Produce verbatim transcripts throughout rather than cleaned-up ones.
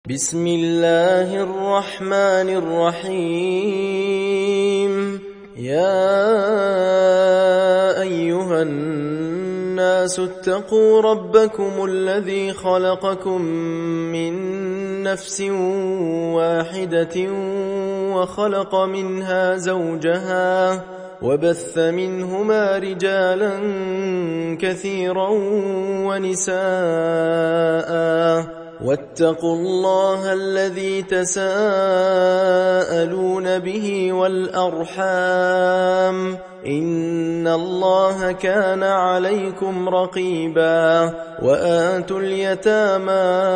بسم الله الرحمن الرحيم. يا أيها الناس اتقوا ربكم الذي خلقكم من نفس واحدة وخلق منها زوجها وبث منهما رجالا كثيرا ونساء واتقوا الله الذي تساءلون به والأرحام إن الله كان عليكم رقيبا. وآتوا اليتامى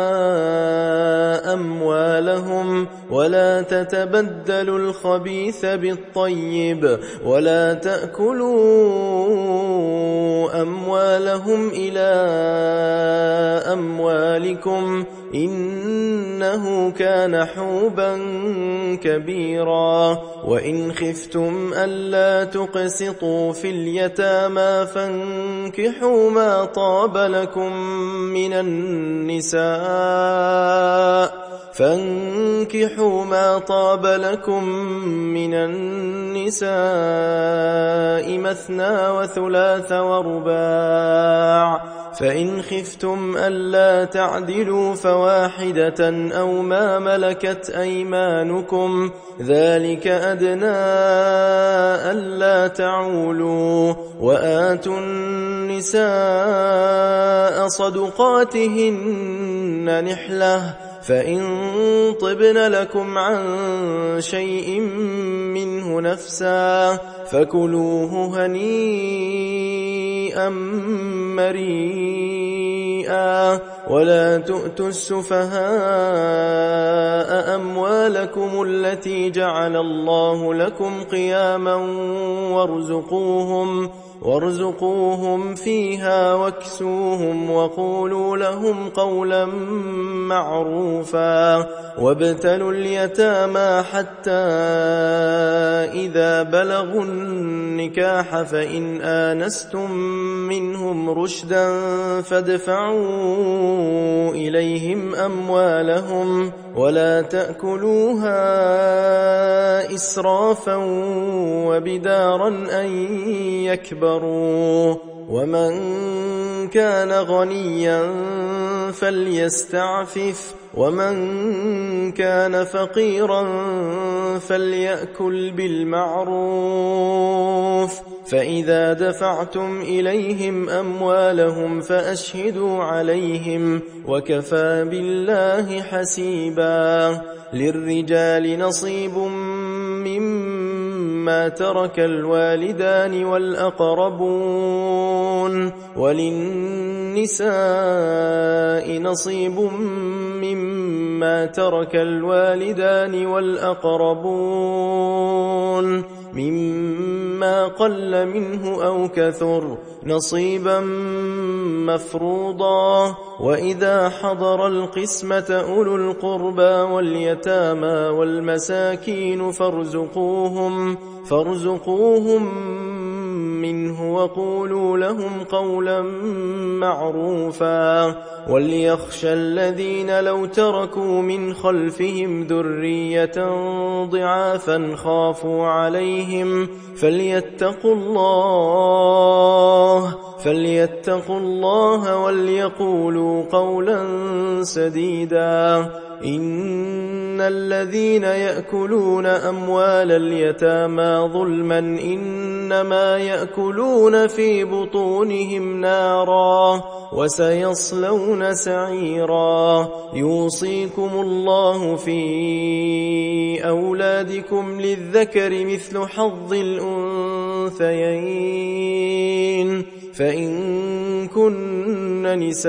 أموالهم ولا تتبدلوا الخبيث بالطيب ولا تأكلوا أموالهم إلى أموالكم إنه كان حوبا كبيرا. وإن خفتم ألا تقسطوا في اليتامى فانكحوا ما طاب لكم من النساء فانكحوا ما طاب لكم من النساء مثنى وثلاث ورباع. فإن خفتم ألا تعدلوا فواحدة أو ما ملكت أيمانكم ذلك أدنى ألا تعولوا. وآتوا النساء صدقاتهن نحلة فإن طبن لكم عن شيء منه نفسا فكلوه هنيئا مريئا. ولا تؤتوا السفهاء أموالكم التي جعل الله لكم قياما وارزقوهم وارزقوهم فيها واكسوهم وقولوا لهم قولا معروفا. وابتلوا اليتامى حتى إذا بلغوا النكاح فإن آنستم منهم رشدا فادفعوا إليهم أموالهم ولا تأكلوها إسرافا وبدارا أن يكبروا. ومن كان غنيا فليستعفف ومن كان فقيرا فليأكل بالمعروف. فإذا دفعتم إليهم أموالهم فأشهدوا عليهم وكفى بالله حسيبا. للرجال نصيب مما ترك الوالدان والأقربون وللنساء نصيب مما ترك الوالدان والأقربون مما قل منه أو كثر نصيبا مفروضا. وإذا حضر القسمة أولو القربى واليتامى والمساكين فارزقوهم فارزقوهم منه وقولوا لهم قولا معروفا. وليخشى الذين لو تركوا من خلفهم ذرية ضعافا خافوا عليهم فليتقوا الله فليتقوا الله وليقولوا قولا سديدا. إن الذين يأكلون أموال اليتامى ظلما إنما يأكلون في بطونهم نارا وسيصلون سعيرا. يوصيكم الله في أولادكم للذكر مثل حظ الأنثيين فإن كن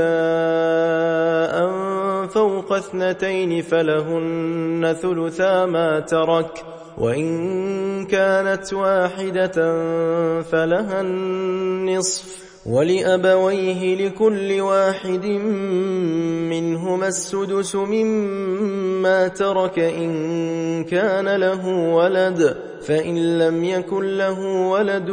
نساء فوق اثنتين فلهن ثلثا ما ترك وإن كانت واحدة فلها النصف ولأبويه لكل واحد منهما السدس مما ترك إن كان له ولد فإن لم يكن له ولد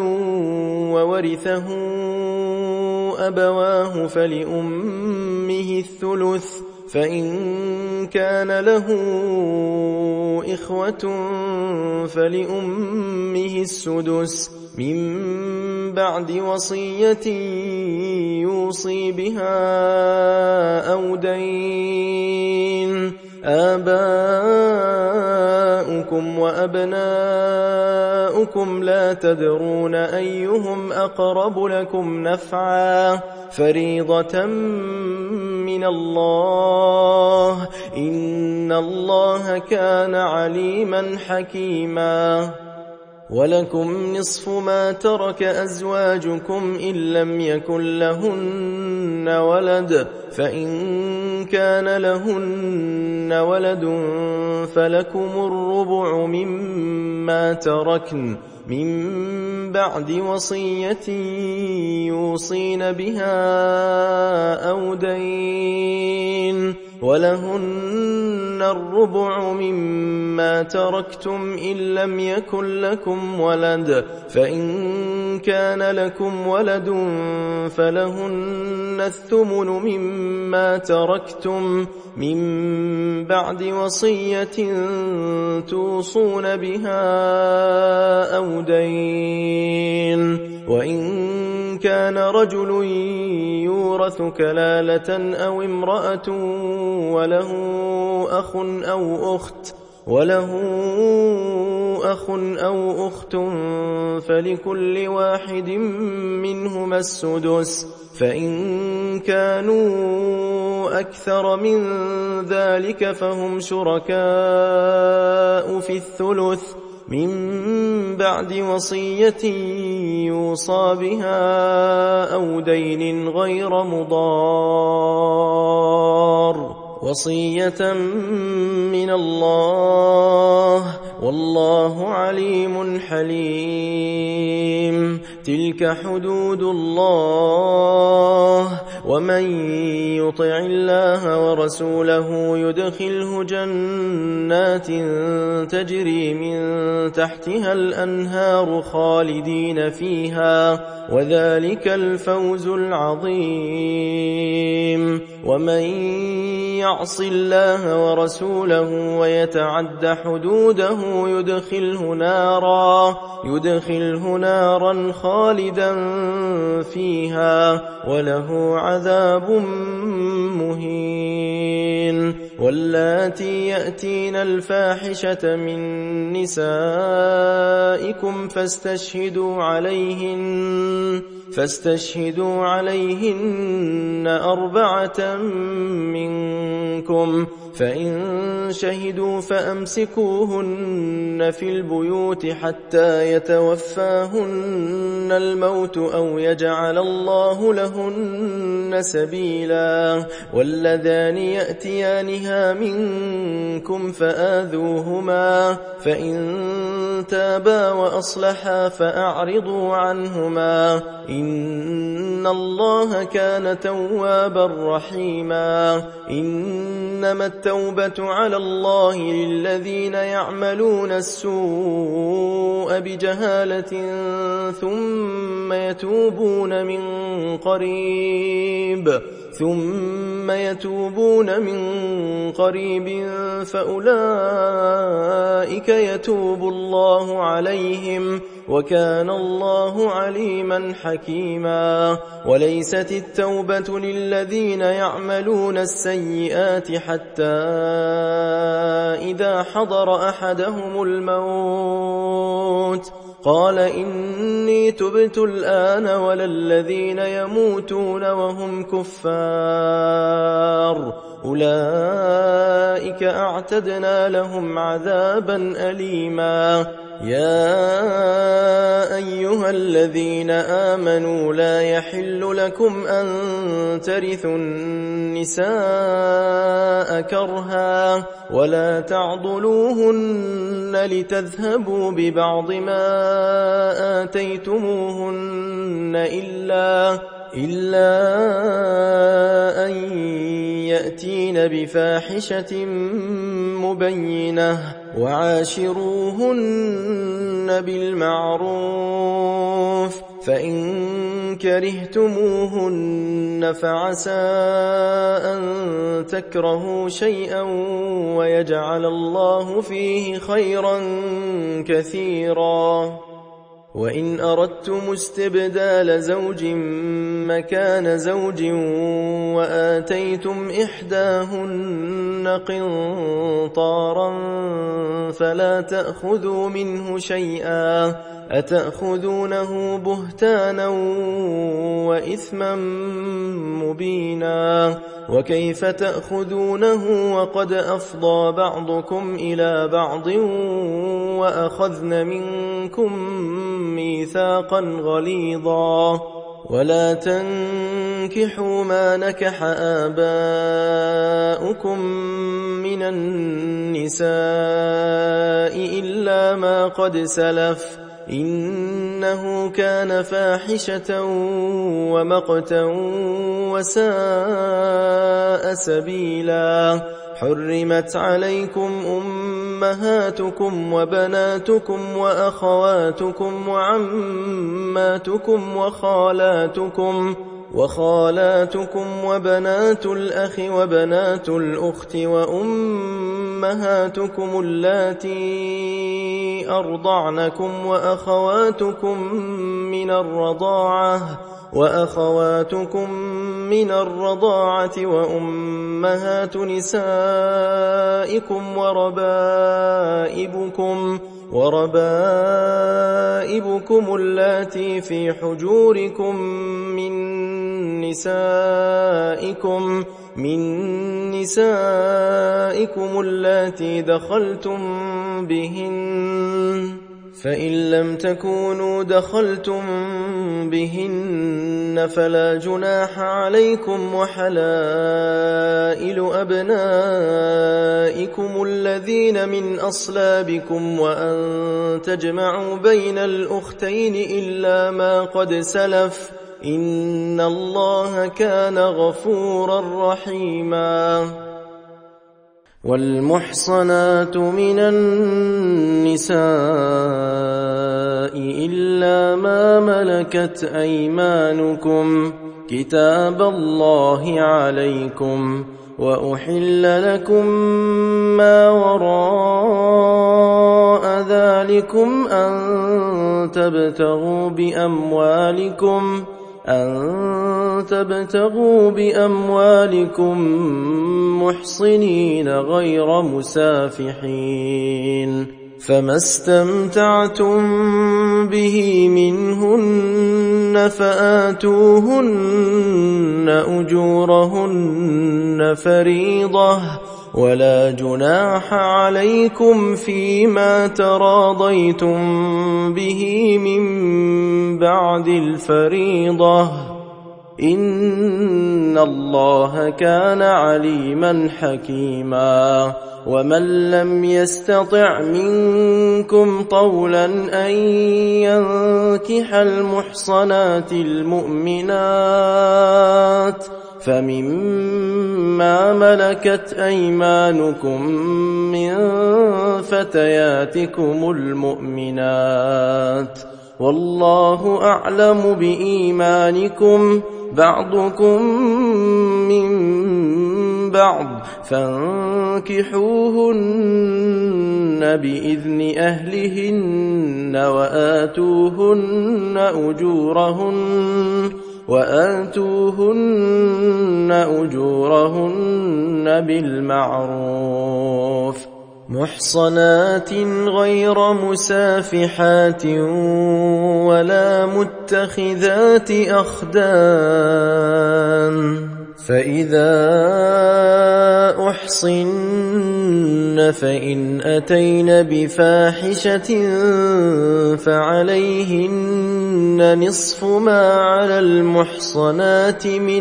وورثه أبواه فلأمه الثلث فإن كان له إخوة فلأمه السدس من بعد وصية يوصي بها أو دين. آباؤكم وأبناؤكم لا تدرون أيهم أقرب لكم نفعا فريضة من الله إن الله كان عليما حكيما. ولكم نصف ما ترك أزواجكم إن لم يكن لهن ولد فإن كان لهن ولد فلكم الربع مما تركن من بعد وصية يوصين بها أو دين. ولهن الربع مما تركتم إن لم يكن لكم ولد فإن كان لكم ولد فلهن الثمن مما تركتم من بعد وصية توصون بها أو دين. وإن كان رجل يورث كلالة أو امرأة وله أخ أو أخت وله أخ أو أخت فلكل واحد منهما السدس فإن كانوا أكثر من ذلك فهم شركاء في الثلث من بعد وصية يوصى بها أو دين غير مضار وصية من الله والله عليم حليم. تلك حدود الله ومن يطع الله ورسوله يدخله جنات تجري من تحتها الأنهار خالدين فيها وذلك الفوز العظيم. ومن يعص الله ورسوله ويتعد حدوده يدخله نارا يدخله نارا خالدا فيها وله عذاب مهين. واللاتي يأتين الفاحشة من نسائكم فاستشهدوا عليهن فاستشهدوا عليهن أربعة منكم فإن شهدوا فأمسكوهن في البيوت حتى يتوفاهن الموت أو يجعل الله لهن سبيلا. واللذان يأتيانها منكم فآذوهما فإن تابا وأصلحا فأعرضوا عنهما إن الله كان توابا رحيما. إنما التوبة على الله للذين يعملون السوء بجهالة ثم يتوبون من قريب ثم يتوبون من قريب فأولئك يتوب الله عليهم وكان الله عليما حكيما. وليست التوبة للذين يعملون السيئات حتى إذا حضر أحدهم الموت قال إني تبت الآن ولا الذين يموتون وهم كفار أولئك أعتدنا لهم عذابا أليما. يا أيها الذين آمنوا لا يحل لكم أن ترثوا النساء كرها ولا تعضلوهن لتذهبوا ببعض ما آتيتموهن إلا إلا أن يأتين بفاحشة مبينة وعاشروهن بالمعروف فإن كرهتموهن فعسى أن تكرهوا شيئا ويجعل الله فيه خيرا كثيرا. وإن أردتم استبدال زوج مكان زوج وآتيتم إحداهن قنطارا فلا تأخذوا منه شيئا أتأخذونه بهتانا وإثما مبينا. وكيف تأخذونه وقد أفضى بعضكم إلى بعض وأخذن منكم ميثاقا غليظا. ولا تنكحوا ما نكح آباؤكم من النساء إلا ما قد سلف إنه كان فاحشة ومقتا وساء سبيلا. حرمت عليكم أمهاتكم وبناتكم وأخواتكم وعماتكم وخالاتكم وخالاتكم وبنات الأخ وبنات الأخت وأمهاتكم اللاتي أرضعنكم وأخواتكم من الرضاعة وأخواتكم من الرضاعة وأمهات نسائكم وربائبكم وربائبكم اللاتي في حجوركم من نسائكم من نسائكم اللاتي دخلتم بهن فإن لم تكونوا دخلتم بهن فلا جناح عليكم وحلائل أبنائكم الذين من أصلابكم وأن تجمعوا بين الأختين إلا ما قد سلف إن الله كان غفورا رحيما. والمحصنات من النساء إلا ما ملكت أيمانكم كتاب الله عليكم وأحل لكم ما وراء ذلكم أن تبتغوا بأموالكم أن تبتغوا بأموالكم محصنين غير مسافحين فما استمتعتم به منهن فآتوهن أجورهن فريضة ولا جناح عليكم فيما تراضيتم به من بعد الفريضة إن الله كان عليما حكيما. ومن لم يستطع منكم طولا أن ينكح المحصنات المؤمنات فمما ملكت أيمانكم من فتياتكم المؤمنات والله أعلم بإيمانكم بعضكم من بعض فانكحوهن بإذن أهلهن وآتوهن أجورهن وآتوهن أجورهن بالمعروف محصنات غير مسافحات ولا متخذات أخدان فإذا أحصن فإن أتين بفاحشة فعليهن نصف ما على المحصنات من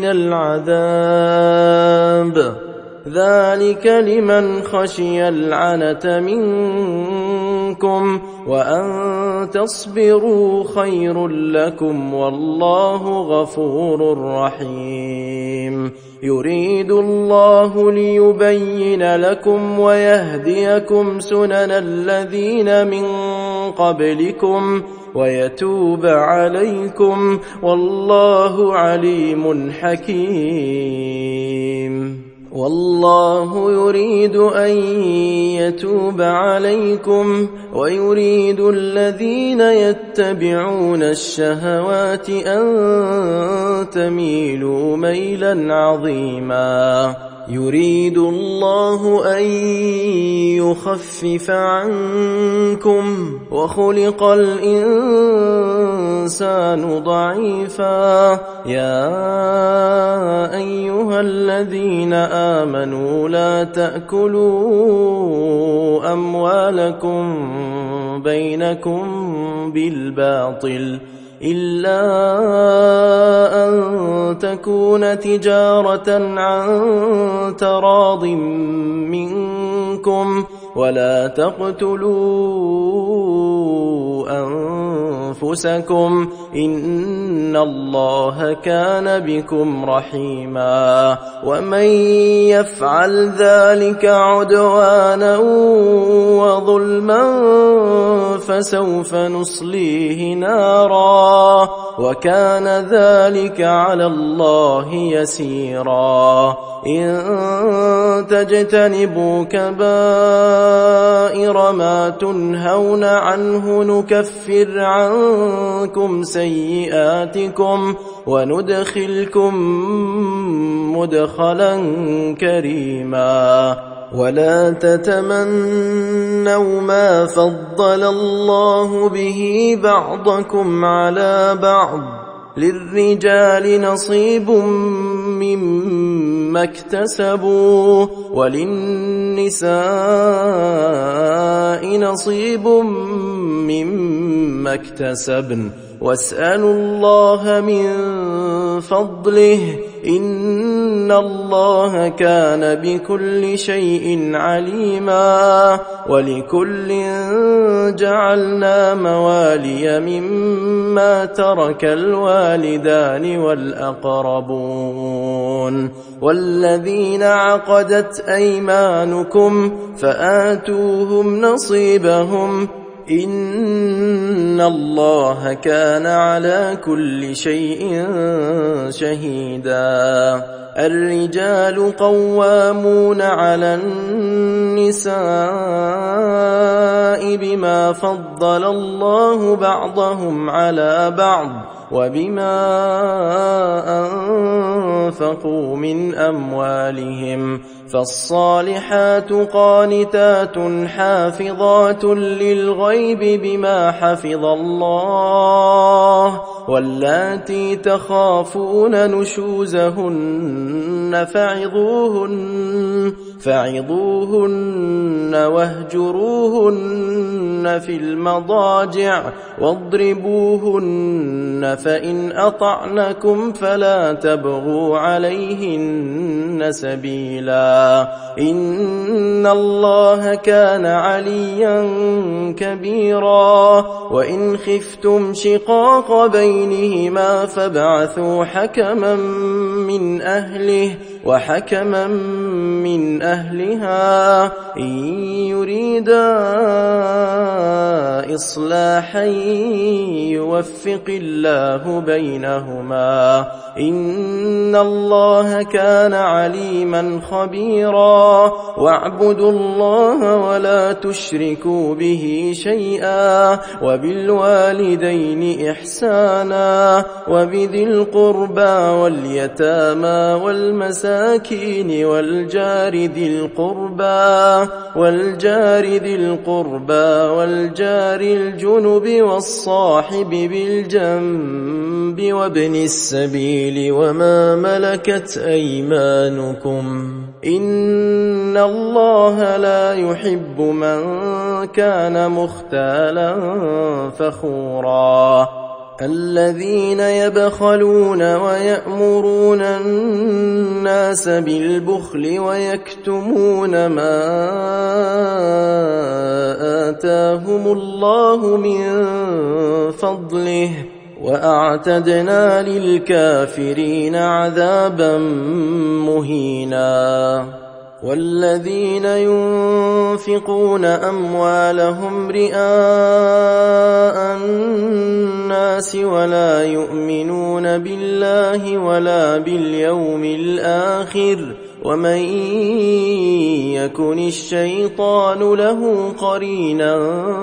العذاب ذلك لمن خشي العنة منكم وأن تصبروا خير لكم والله غفور رحيم. يريد الله ليبين لكم ويهديكم سنن الذين من قبلكم ويتوب عليكم والله عليم حكيم. والله يريد أن يتوب عليكم ويريد الذين يتبعون الشهوات أن تميلوا ميلا عظيما. يريد الله أن يخفف عنكم وخلق الإنسان ضعيفا. يا أيها الذين آمنوا لا تأكلوا أموالكم بينكم بالباطل إلا أن تكون تجارة عن تراض منكم ولا تقتلوا أنفسكم إن الله كان بكم رحيما. ومن يفعل ذلك عدوانا وظلما فسوف نصليه نارا وكان ذلك على الله يسيرا. إن تجتنبوا كبائر ما تنهون عنه نكفر عنكم سيئاتكم وندخلكم مدخلا كريما. ولا تتمنوا ما فضل الله به بعضكم على بعض للرجال نصيب مما اكتسبوا وللنساء نصيب مما اكتسبن واسألوا الله من فضله إن الله كان بكل شيء عليما. ولكل جعلنا موالي مما ترك الوالدان والأقربون والذين عقدت أيمانكم فآتوهم نصيبهم إن الله كان على كل شيء شهيدا. الرجال قوامون على النساء بما فضل الله بعضهم على بعض وبما أنفقوا من أموالهم. فالصالحات قانتات حافظات للغيب بما حفظ الله واللاتي تخافون نشوزهن فعظوهن فعظوهن واهجروهن في المضاجع واضربوهن فإن أطعنكم فلا تبغوا عليهن سبيلا. إن الله كان عليا كبيرا. وإن خفتم شقاق بينهما فابعثوا حكما من أهله وحكما من أهلها إن يريدا إصلاحا يوفق الله بينهما إن الله كان عليما خبيرا. واعبدوا الله ولا تشركوا به شيئا وبالوالدين إحسانا وبذي القربى واليتامى والمساكين والجار ذي القربى والجار ذي القربى والجار الجنب والصاحب بالجنب وابن السبيل وما ملكت أيمانكم إن الله لا يحب من كان مختالا فخورا. الذين يبخلون ويأمرون الناس بالبخل ويكتمون ما آتاهم الله من فضله وأعتدنا للكافرين عذابا مهينا. والذين ينفقون أموالهم رئاء الناس ولا يؤمنون بالله ولا باليوم الآخر ومن يكن الشيطان له قرينا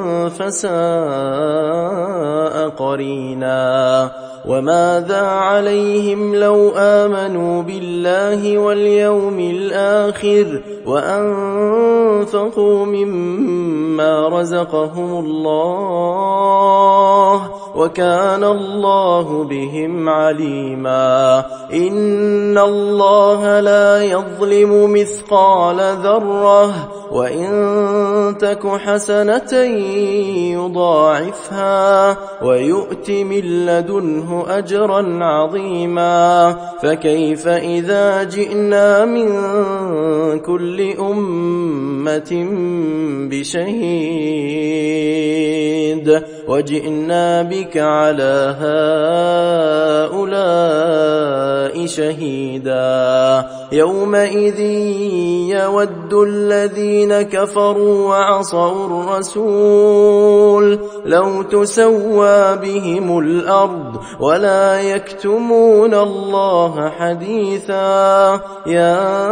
فساء قرينا وماذا عليهم لو آمنوا بالله واليوم الآخر وأنفقوا مما رزقهم الله وكان الله بهم عليما إن الله لا يظلم مثقال ذرة وإن تك حسنة يضاعفها ويؤت من لدنه أجرا عظيما فكيف إذا جئنا من كل أمة بشهيد وجئنا بك على هؤلاء شهيدا يومئذ يود الذين كفروا وعصوا الرسول لو تسوى بهم الأرض ولا يكتمون الله حديثا يا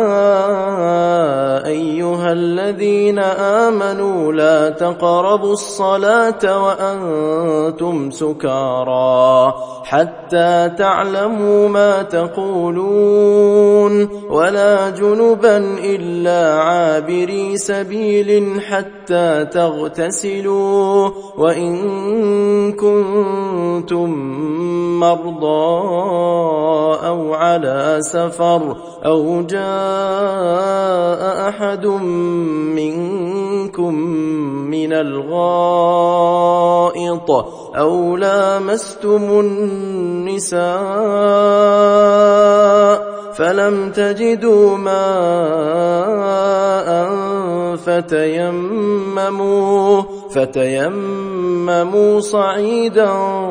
أيها الذين آمنوا لا تقربوا الصلاة وأنتم سكارى حتى تعلموا ما تقولون ولا جنبا إلا عابري سبيل حتى تغتسلوا وإن كنتم مرضى أو على سفر أو جاء أحد منكم من الغائط أو لامستم النساء فلم تجدوا ماء فتيمموا فتيمموا صعيدا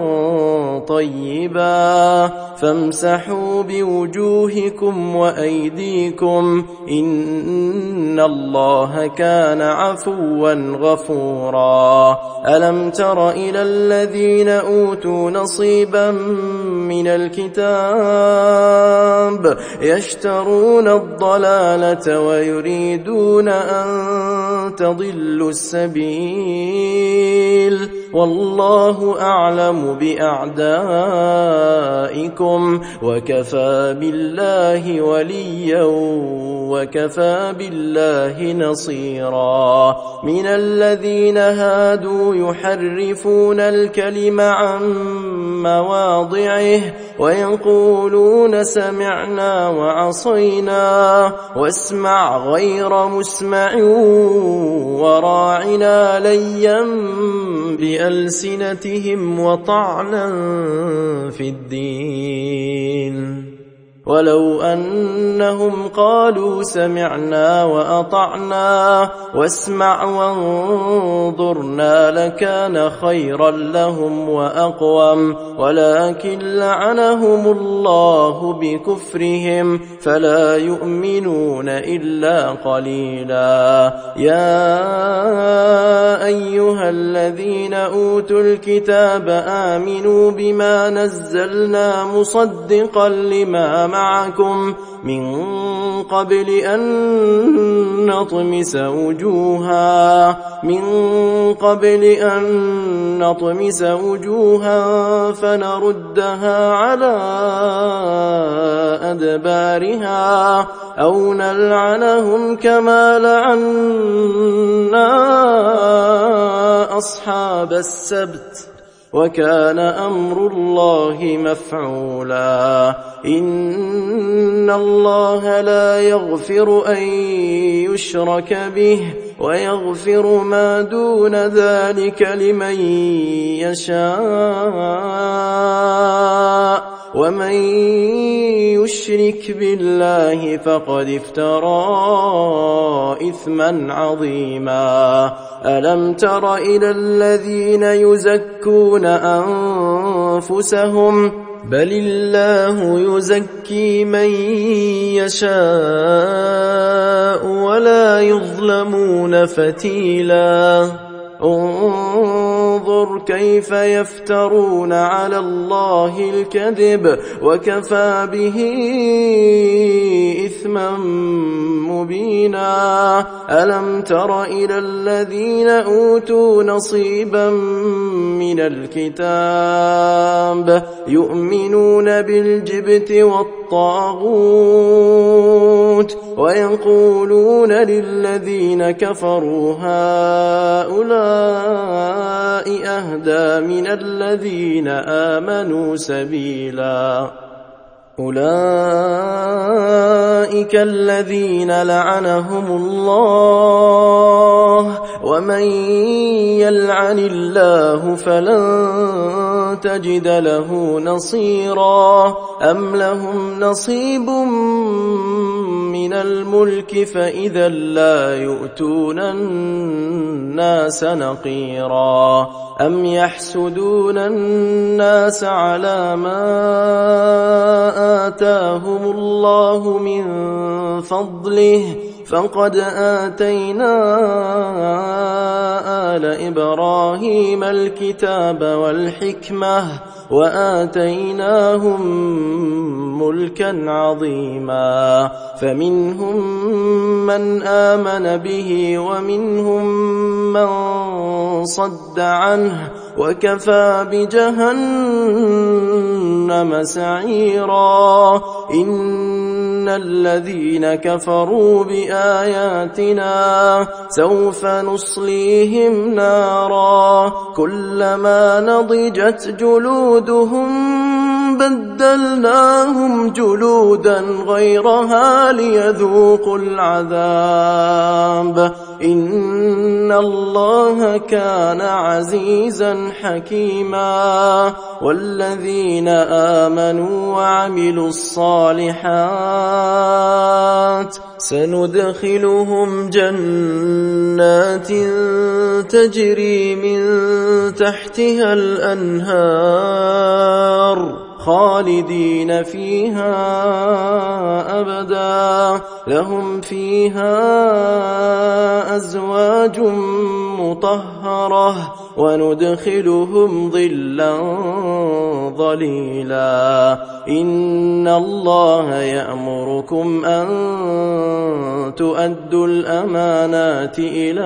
طيبا فامسحوا بوجوهكم وأيديكم إن الله كان عفوا غفورا ألم تر إلى الذين أوتوا نصيبا من الكتاب يشترون الضلالة ويريدون أن تضلوا السبيل والله أعلم بأعدائكم وكفى بالله وليا وكفى بالله نصيرا من الذين هادوا يحرفون الكلم عن مواضعه ويقولون سمعنا وعصينا واسمع غير مسمع وراعنا ليا بألسنتهم وطعنا في الدين ولو أنهم قالوا سمعنا وأطعنا واسمع وانظرنا لكان خيرا لهم وأقوم ولكن لعنهم الله بكفرهم فلا يؤمنون إلا قليلا يا أيها الذين أوتوا الكتاب آمنوا بما نزلنا مصدقا لما معكم من قبل أن نطمس وجوها من قبل أن نطمس وجوها فنردها على أدبارها أو نلعنهم كما لعنا أصحاب السبت وكان أمر الله مفعولا إن الله لا يغفر أن يشرك به ويغفر ما دون ذلك لمن يشاء ومن يشرك بالله فقد افترى إثما عظيما ألم تر إلى الذين يزكون أنفسهم بل الله يزكي من يشاء ولا يظلمون فتيلا انظر كيف يفترون على الله الكذب وكفى به إثما مبينا ألم تر إلى الذين أوتوا نصيبا من الكتاب يؤمنون بالجبت والطاغوت ويقولون للذين كفروا هؤلاء أهدى من الذين آمنوا سبيلا أولئك الذين لعنهم الله ومن يلعن الله فلن تجد له نصيرا أم لهم نصيب من الملك فإذا لا يؤتون الناس نقيرا أم يحسدون الناس على ما آتاهم الله من فضله فقد آتينا آل إبراهيم الكتاب والحكمة وآتيناهم ملكا عظيما فمنهم من آمن به ومنهم من صد عنه وكفى بجهنم سعيرا إن الذين كفروا بآياتنا سوف نصليهم نارا كلما نضجت جلودهم بدلناهم جلودا غيرها ليذوقوا العذاب إن الله كان عزيزا حكيما والذين آمنوا وعملوا الصالحات سندخلهم جنات تجري من تحتها الأنهار خالدين فيها أبدا لهم فيها أزواج مطهرة وندخلهم ظلا ظليلا إن الله يأمركم أن تؤدوا الأمانات إلى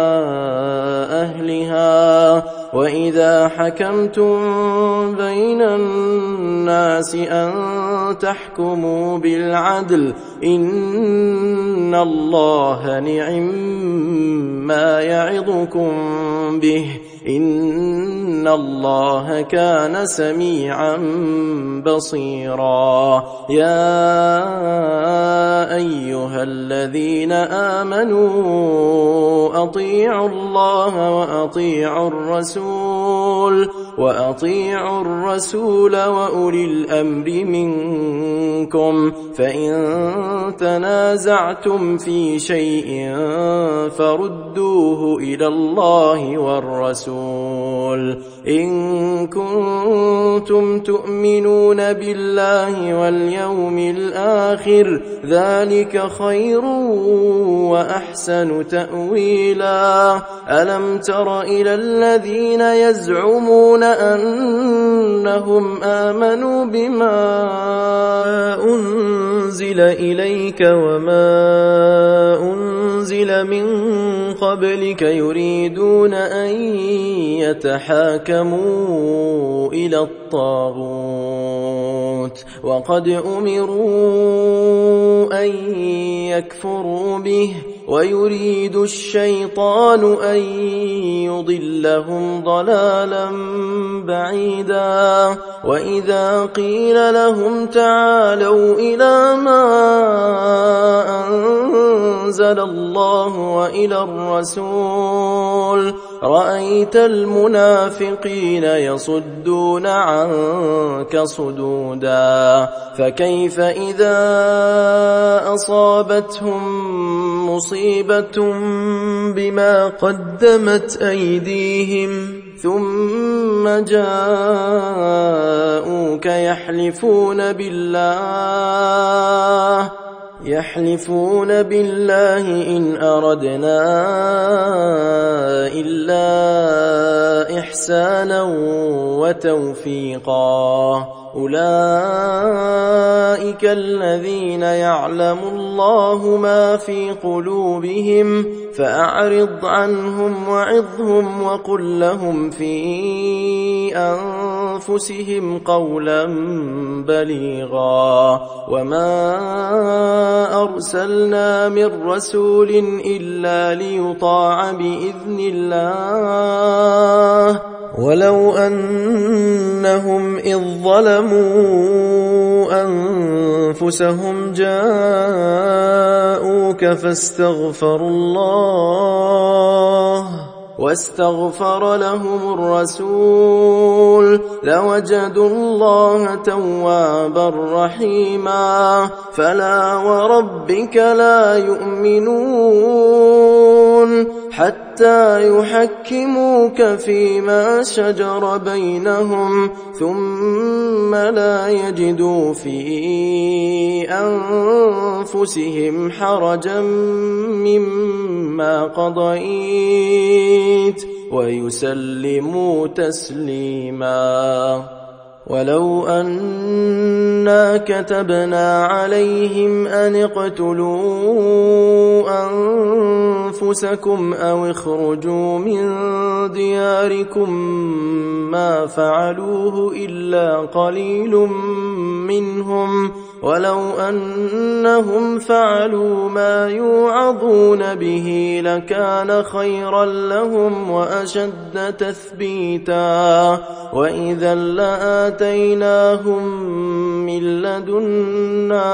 أهلها وإذا حكمتم بين الناس أن تحكموا بالعدل إن الله نعم ما يعظكم به إن الله كان سميعا بصيرا يا أيها الذين آمنوا أطيعوا الله وأطيعوا الرسول وأطيعوا الرسول وأولي الأمر منكم فإن تنازعتم في شيء فردوه إلى الله والرسول إن كنتم تؤمنون بالله واليوم الآخر ذلك خير وأحسن تأويلا ألم تر إلى الذين يزعمون أنهم آمنوا بما أنزل إليك وما أنزل من قبلك يريدون أن يتحاكموا إلى الطاغوت وقد أمروا أن يكفروا به ويريد الشيطان أن يضلهم ضلالا بعيدا وإذا قيل لهم تعالوا إلى ما أنزل أنزل الله وإلى الرسول رأيت المنافقين يصدون عنك صدودا فكيف إذا أصابتهم مصيبة بما قدمت أيديهم ثم جاءوك يحلفون بالله يحلفون بالله إن أردنا إلا إحسانا وتوفيقا أولئك الذين يعلم الله ما في قلوبهم فأعرض عنهم وعظهم وقل لهم في أنفسهم قولا بليغا وما أرسلنا من رسول إلا ليطاع بإذن الله ولو أنهم إذ ظلموا أنفسهم جاءوك فاستغفروا الله واستغفر لهم الرسول لوجدوا الله توابا رحيما فلا وربك لا يؤمنون حتى يحكموك فيما شجر بينهم ثم لا يجدوا في أنفسهم حرجا مما قضيت ويسلموا تسليما ولو أنا كتبنا عليهم أن اقتلوا أنفسكم أو اخرجوا من دياركم ما فعلوه إلا قليل منهم ولو أنهم فعلوا ما يوعظون به لكان خيرا لهم وأشد تثبيتا وإذا لآتيناهم من لدنا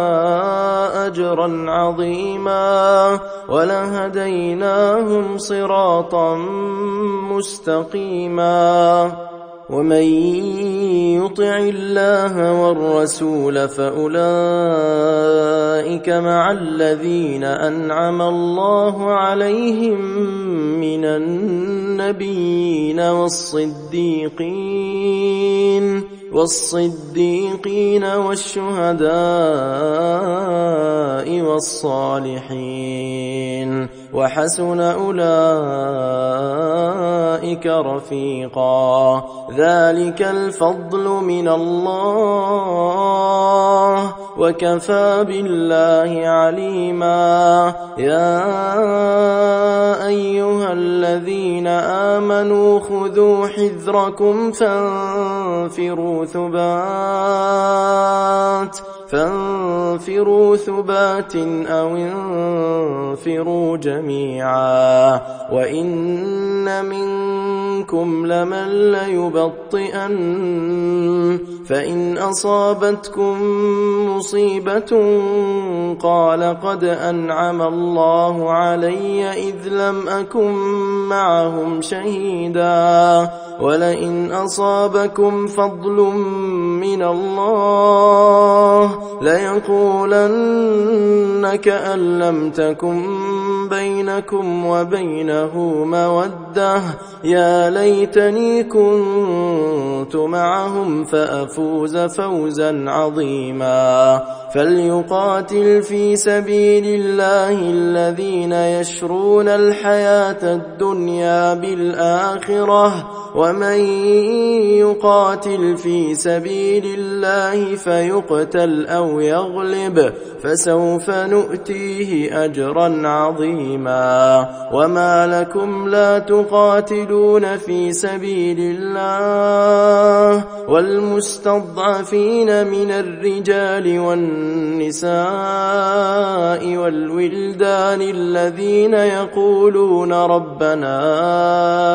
أجرا عظيما ولهديناهم صراطا مستقيما ومن يطع الله والرسول فأولئك مع الذين أنعم الله عليهم من النبيين والصديقين والصديقين والشهداء والصالحين وحسن أولئك رفيقا ذلك الفضل من الله وكفى بالله عليما يا أيها الذين آمنوا خذوا حذركم فانفروا ثبات فانفروا ثبات أو انفروا جميعا وإن منكم لمن ليبطئن فإن أصابتكم مصيبة قال قد أنعم الله علي إذ لم أكن معهم شهيدا ولئن أصابكم فضل من الله ليقولن كأن لم تكن بينكم وبينه مودة يا ليتني كنت معهم فأفوز فوزا عظيما فليقاتل في سبيل الله الذين يشرون الحياة الدنيا بالآخرة ومن يقاتل في سبيل الله فيقتل أو يغلب فسوف نؤتيه أجرا عظيما وما لكم لا تقاتلون في سبيل الله والمستضعفين من الرجال والنساء والولدان الذين يقولون ربنا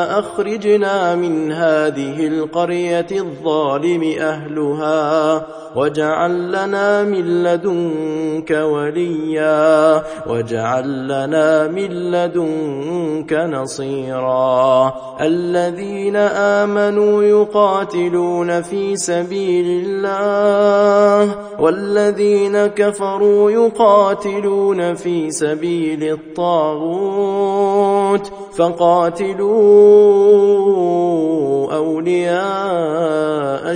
أخرجنا من هذه القرية الظالم أهلها واجعل لنا من لدنك وليا واجعل لنا من لدنك نصيرا الذين آمنوا يقاتلون في سبيل الله والذين كفروا يقاتلون في سبيل الطاغوت فقاتلوا أولياء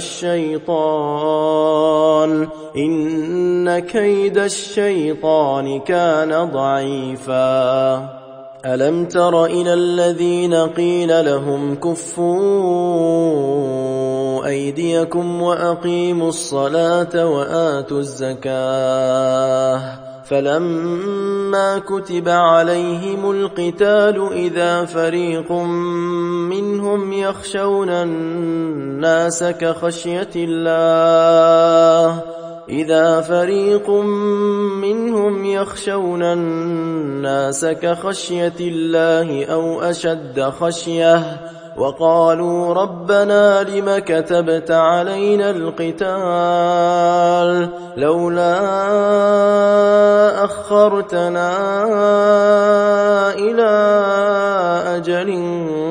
الشيطان إن كيد الشيطان كان ضعيفا ألم تر إلى الذين قيل لهم كفوا أيديكم وأقيموا الصلاة وآتوا الزكاة فلما كتب عليهم القتال إذا فريق منهم يخشون الناس كخشية الله إذا فريق منهم يخشون الناس كخشية الله أو أشد خشية وقالوا ربنا لم كتبت علينا القتال لولا أخرتنا إلى أجل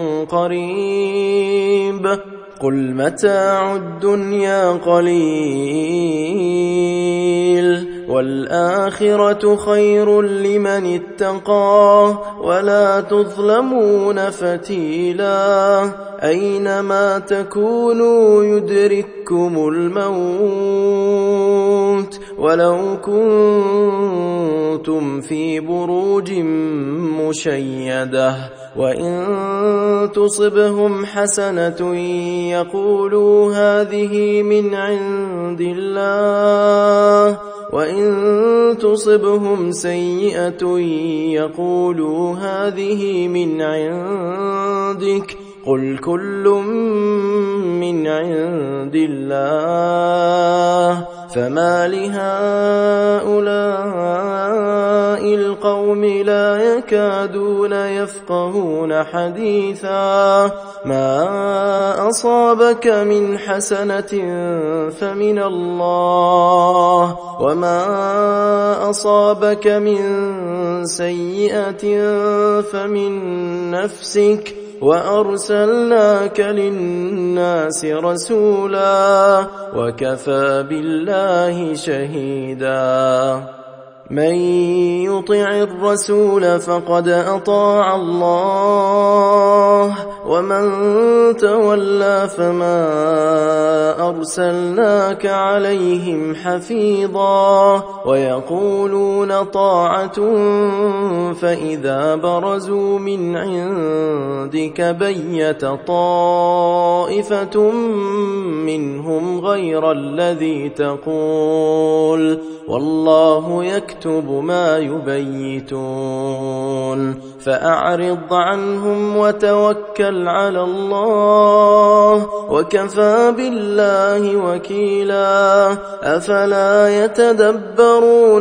قريب قل متاع الدنيا قليل والآخرة خير لمن اتقى ولا تظلمون فتيلا أينما تكونوا يدرككم الموت ولو كنتم في بروج مشيدة وإن تصبهم حسنة يقولوا هذه من عند الله وإن تصبهم سيئة يقولوا هذه من عندك قل كل من عند الله فما لهؤلاء القوم لا يكادون يفقهون حديثا ما أصابك من حسنة فمن الله وما أصابك من سيئة فمن نفسك وأرسلناك للناس رسولا وكفى بالله شهيدا من يطع الرسول فقد أطاع الله ومن تولى فما أرسلناك عليهم حفيظا ويقولون طاعة فإذا برزوا من عندك بيت طائفة منهم غير الذي تقول والله يكتب ما يبيتون فأعرض عنهم وتوكل على الله وكفى بالله وكيلا أفلا يتدبرون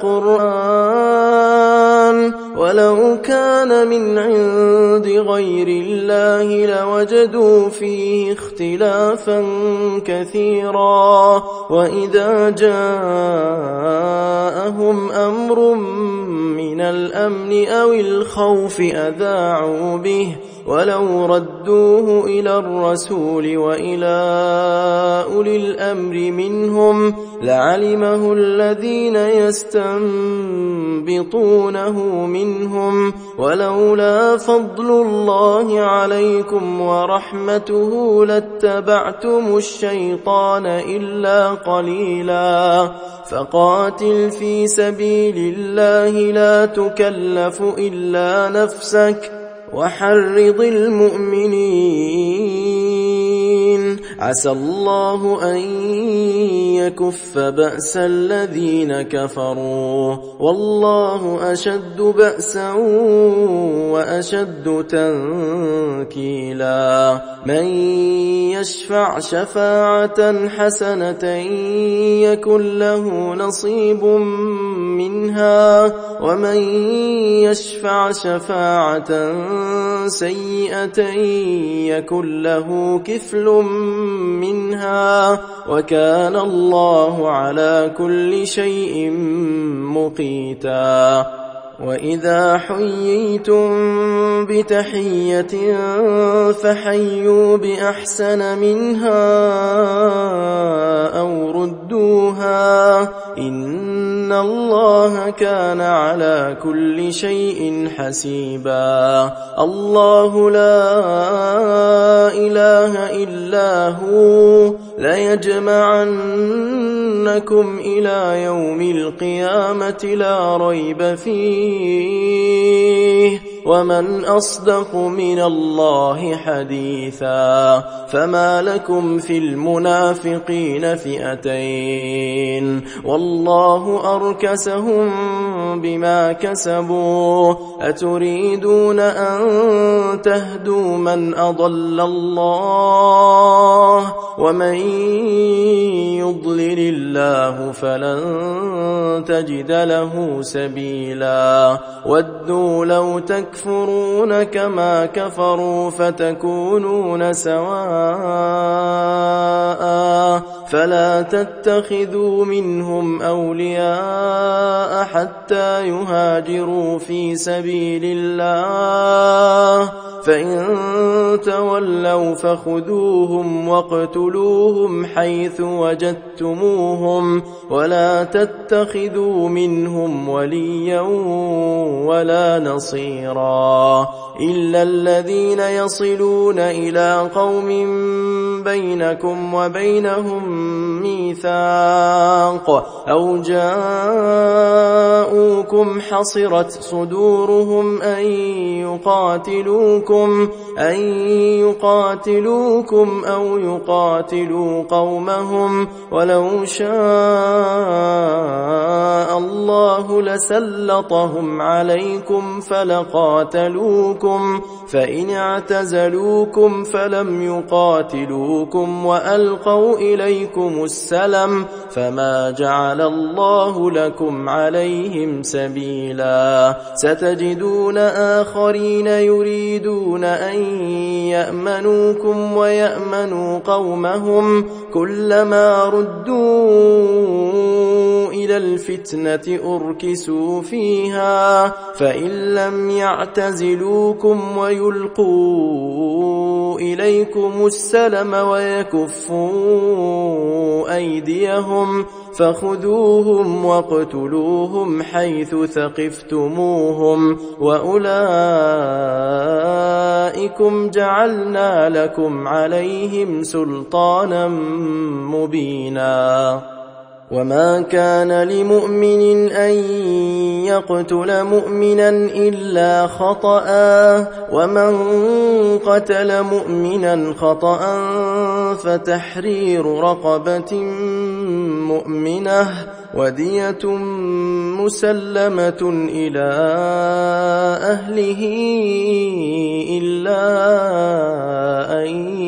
القرآن ولو كان من عند غير الله لوجدوا فيه اختلافا كثيرا وإذا جاءهم أمر من الأمن أو الخوف أذاعوا به ولو ردوه إلى الرسول وإلى أولي الأمر منهم لعلمه الذين يستنبطونه منهم ولولا فضل الله عليكم ورحمته لاتبعتم الشيطان إلا قليلا فقاتل في سبيل الله لا تكلف إلا نفسك وحرض المؤمنين عسى الله أن يكف بأس الذين كفروا والله أشد بأسا وأشد تنكيلا من يشفع شفاعة حسنة يكن له نصيب منها منها ومن يشفع شفاعة سيئة يكن له كفل منها وكان الله على كل شيء مقيتا. وإذا حييتم بتحية فحيوا بأحسن منها أو ردوها إن الله كان على كل شيء حسيبا. الله لا إله إلا هو ليجمعنكم إلى يوم القيامة لا ريب فيه ومن أصدق من الله حديثا. فما لكم في المنافقين فئتين والله أركسهم بما كسبوا أتريدون أن تهدوا من أضل الله ومن يضلل الله فلن تجد له سبيلا. ودوا لو تكفرون كما كفروا فتكونون سواء فلا تتخذوا منهم أولياء حتى يهاجروا في سبيل الله فإن تولوا فخذوهم واقتلوهم حيث وجدتموهم ولا تتخذوا منهم وليا ولا نصيرا إلا الذين يصلون إلى قوم بينكم وبينهم ميثاق أو جاءوكم حصرت صدورهم أن يقاتلوكم أن يقاتلوكم أو يقاتلوا قومهم ولو شاء الله لسلطهم عليكم فلقاتلوكم فإن اعتزلوكم فلم يقاتلوكم وألقوا إليكم السلم فما جعل الله لكم عليهم سبيلا. ستجدون آخرين يريدون أن يأمنوكم ويأمنوا قومهم كلما ردوا إلى الفتنة أركسوا فيها فإن لم يعتزلوكم ويلقوا إليكم السلم ويكفوا أيديهم فخذوهم واقتلوهم حيث ثقفتموهم وأولئكم جعلنا لكم عليهم سلطانا مبينا. وما كان لمؤمن أن يقتل مؤمنا إلا خطأ ومن قتل مؤمنا خطأ فتحرير رقبة مؤمنة ودية مسلمة إلى أهله إلا أن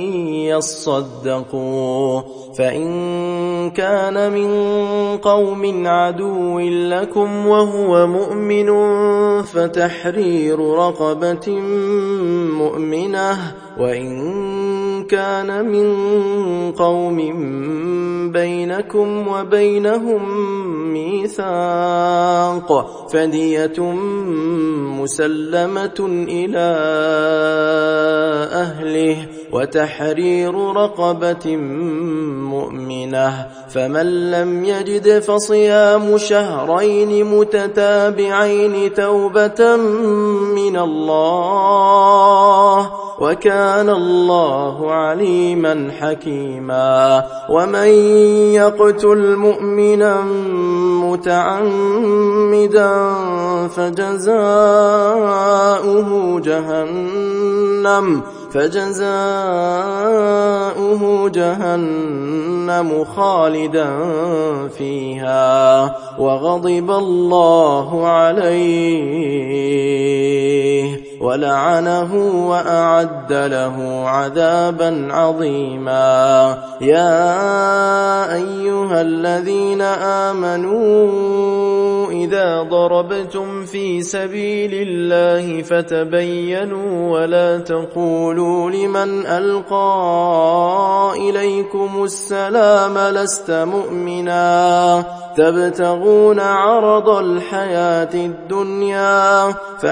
يصدقوا فإن كان من قوم عدو لكم وهو مؤمن فتحرير رقبة مؤمنة وإن كان من قوم بينكم وبينهم ميثاق فدية مسلمة إلى أهله وتحرير رقبة مؤمنة فمن لم يجد فصيام شهرين متتابعين توبة من الله وكان الله عليما حكيما. ومن يقتل مؤمنا متعمدا فجزاؤه جهنم فجزاؤه جهنم خالدا فيها وغضب الله عليه ولعنه وأعد له عذابا عظيما. يا أيها الذين آمنوا إذا ضربتم في سبيل الله فتبينوا ولا تقولوا لمن ألقى إليكم السلام لست مؤمنا تبتغون عرض الحياة الدنيا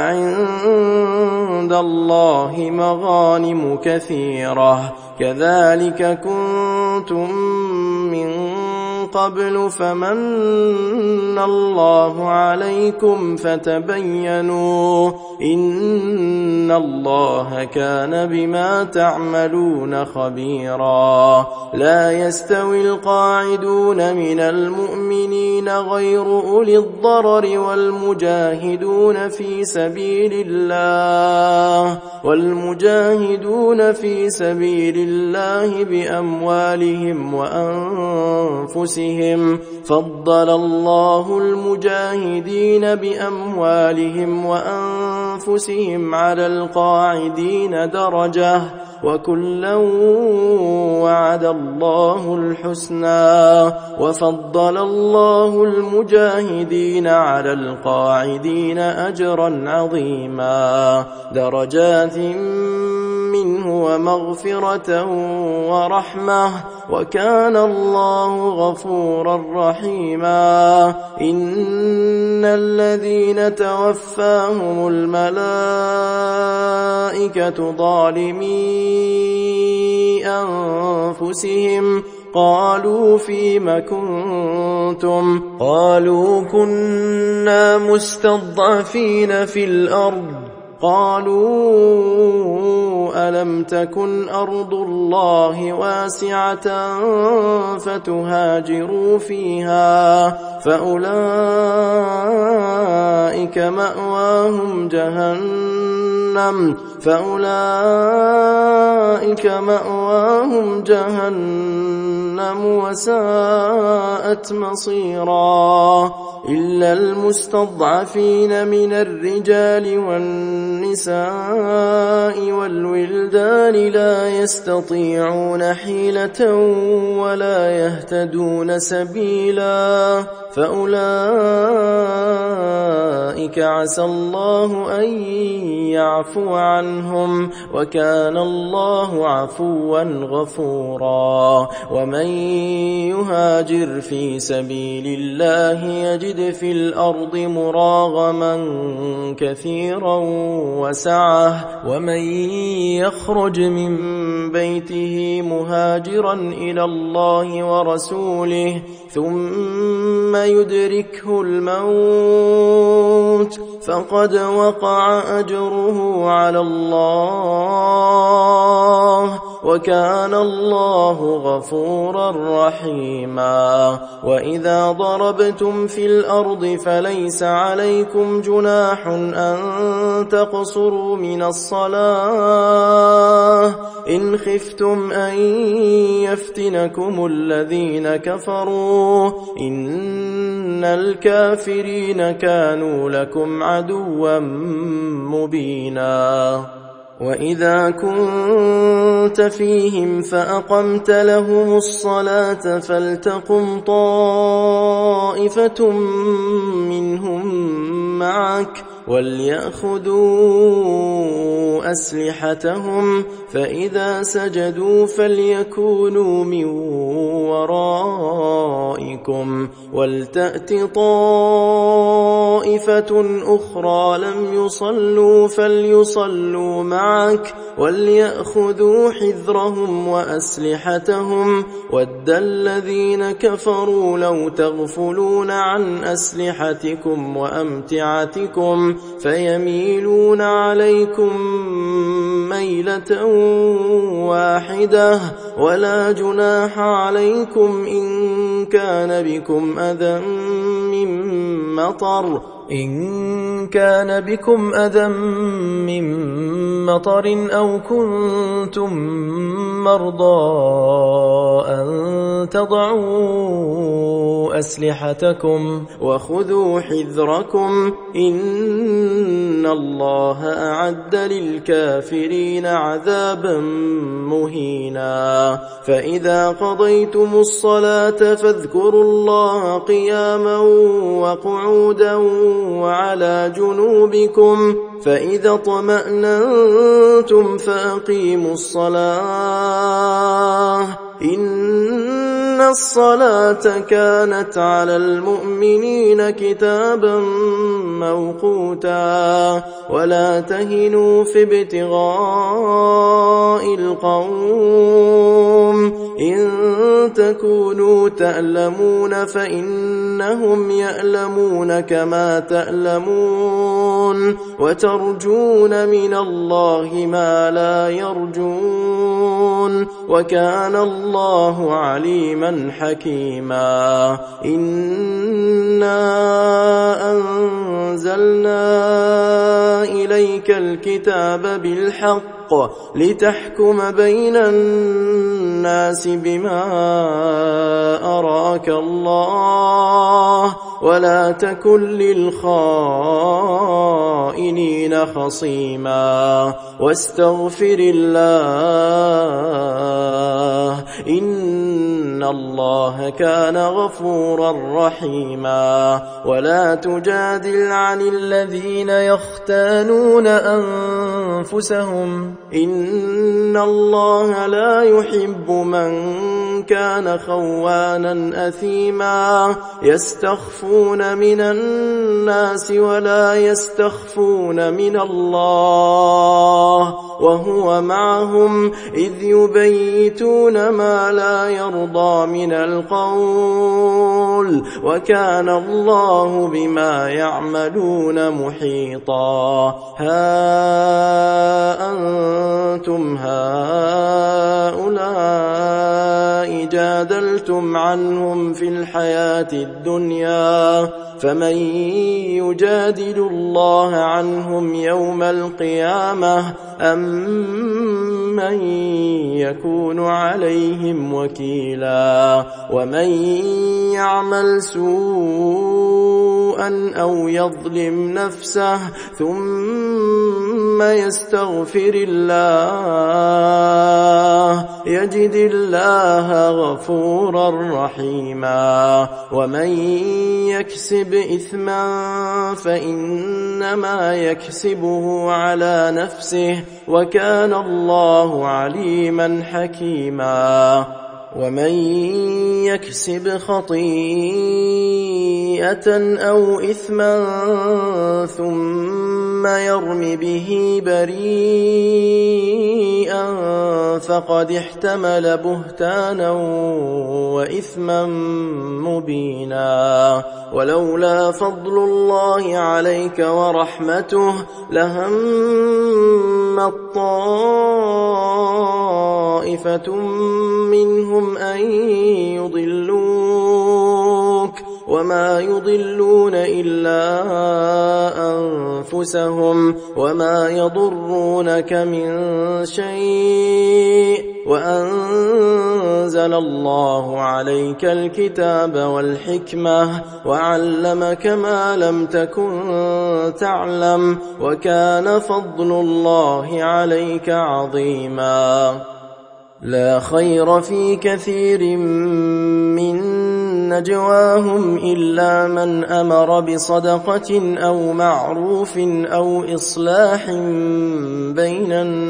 فعند الله مغانم كثيرة كذلك كنتم من قبل فمن الله عليكم فتبينوا إن الله كان بما تعملون خبيرا. لا يستوي القاعدون من المؤمنين غير أولي الضرر والمجاهدون في سبيل الله والمجاهدون في سبيل الله بأموالهم وأنفسهم فضل الله المجاهدين بأموالهم وأنفسهم على القاعدين درجة وكلا وعد الله الحسنى وفضل الله المجاهدين على القاعدين أجرا عظيما درجات منه ومغفرة ورحمة وكان الله غفورا رحيما. إن الذين توفاهم الملائكة ظالمي أنفسهم قالوا فيم كنتم قالوا كنا مستضعفين في الأرض قالوا ألم تكن أرض الله واسعة فتهاجروا فيها فأولئك مأواهم جهنم فأولئك مأواهم جهنم وساءت مصيرا. إلا المستضعفين من الرجال والنساء والولدان لا يستطيعون حيلة ولا يهتدون سبيلا فأولئك عسى الله أن يعفو عنهم وكان الله عفوا غفورا. ومن يهاجر في سبيل الله يجد في الأرض مراغما كثيرا وسعة ومن يخرج من بيته مهاجرا إلى الله ورسوله ثم يدركه الموت فقد وقع أجره على الله وكان الله غفورا رحيما. وإذا ضربتم في الأرض فليس عليكم جناح أن تقصروا من الصلاة إن خفتم أن يفتنكم الذين كفروا إن الكافرين كانوا لكم عدوا مبينا. وإذا كنت فيهم فأقمت لهم الصلاة فلتقم طائفة منهم معك وليأخذوا أسلحتهم فإذا سجدوا فليكونوا من ورائكم ولتأت طائفة أخرى لم يصلوا فليصلوا معك وليأخذوا حذرهم وأسلحتهم ود الذين كفروا لو تغفلون عن أسلحتكم وأمتعتكم فيميلون عليكم ميلة واحدة ولا جناح عليكم إن كان بكم أذى من مطر إن كان بكم أذى من مطر أو كنتم مرضى أن تضعوا أسلحتكم وخذوا حذركم إن الله أعد للكافرين عذابا مهينا فإذا قضيتم الصلاة فاذكروا الله قياما وقعودا وعلى جنوبكم فإذا اطمأننتم فأقيموا الصلاة إن الصلاة كانت على المؤمنين كتابا موقوتا ولا تهنوا في ابتغاء القوم إن تكونوا تألمون فإنهم يألمون كما تألمون وترجون من الله ما لا يرجون وكان الله عليما حكيما إنا أنزلنا إليك الكتاب بالحق لتحكم بين الناس بما أراك الله ولا تكن للخائنين خصيما واستغفر الله إن الله كان غفورا رحيما ولا تجادل عن الذين يختانون أنفسهم إن الله لا يحب من كان خوانا أثيما يستخفون من الناس ولا يستخفون من الله وهو معهم إذ يبيتون ما لا يرضى من القول وكان الله بما يعملون محيطا ها أنتم هؤلاء جادلتم عنهم في الحياة الدنيا فمن يجادل الله عنهم يوم القيامة أم من يكون عليهم وكيلا ومن يعمل سوءا أو يظلم نفسه ثم يستغفر الله يجد الله غفورا رحيما ومن يكسب إثما فإنما يكسبه على نفسه وكان الله عليما حكيما ومن يكسب خطيئة أو إثما ثم يرم به بريئا فقد احتمل بهتانا وإثما مبينا ولولا فضل الله عليك ورحمته لهم طائفة منهم أن يضلوك وما يضلون إلا أنفسهم وما يضرونك من شيء وأنزل الله عليك الكتاب والحكمة وعلمك ما لم تكن تعلم وكان فضل الله عليك عظيما لا خير في كثير من نجواهم إلا من أمر بصدقة أو معروف أو إصلاح بين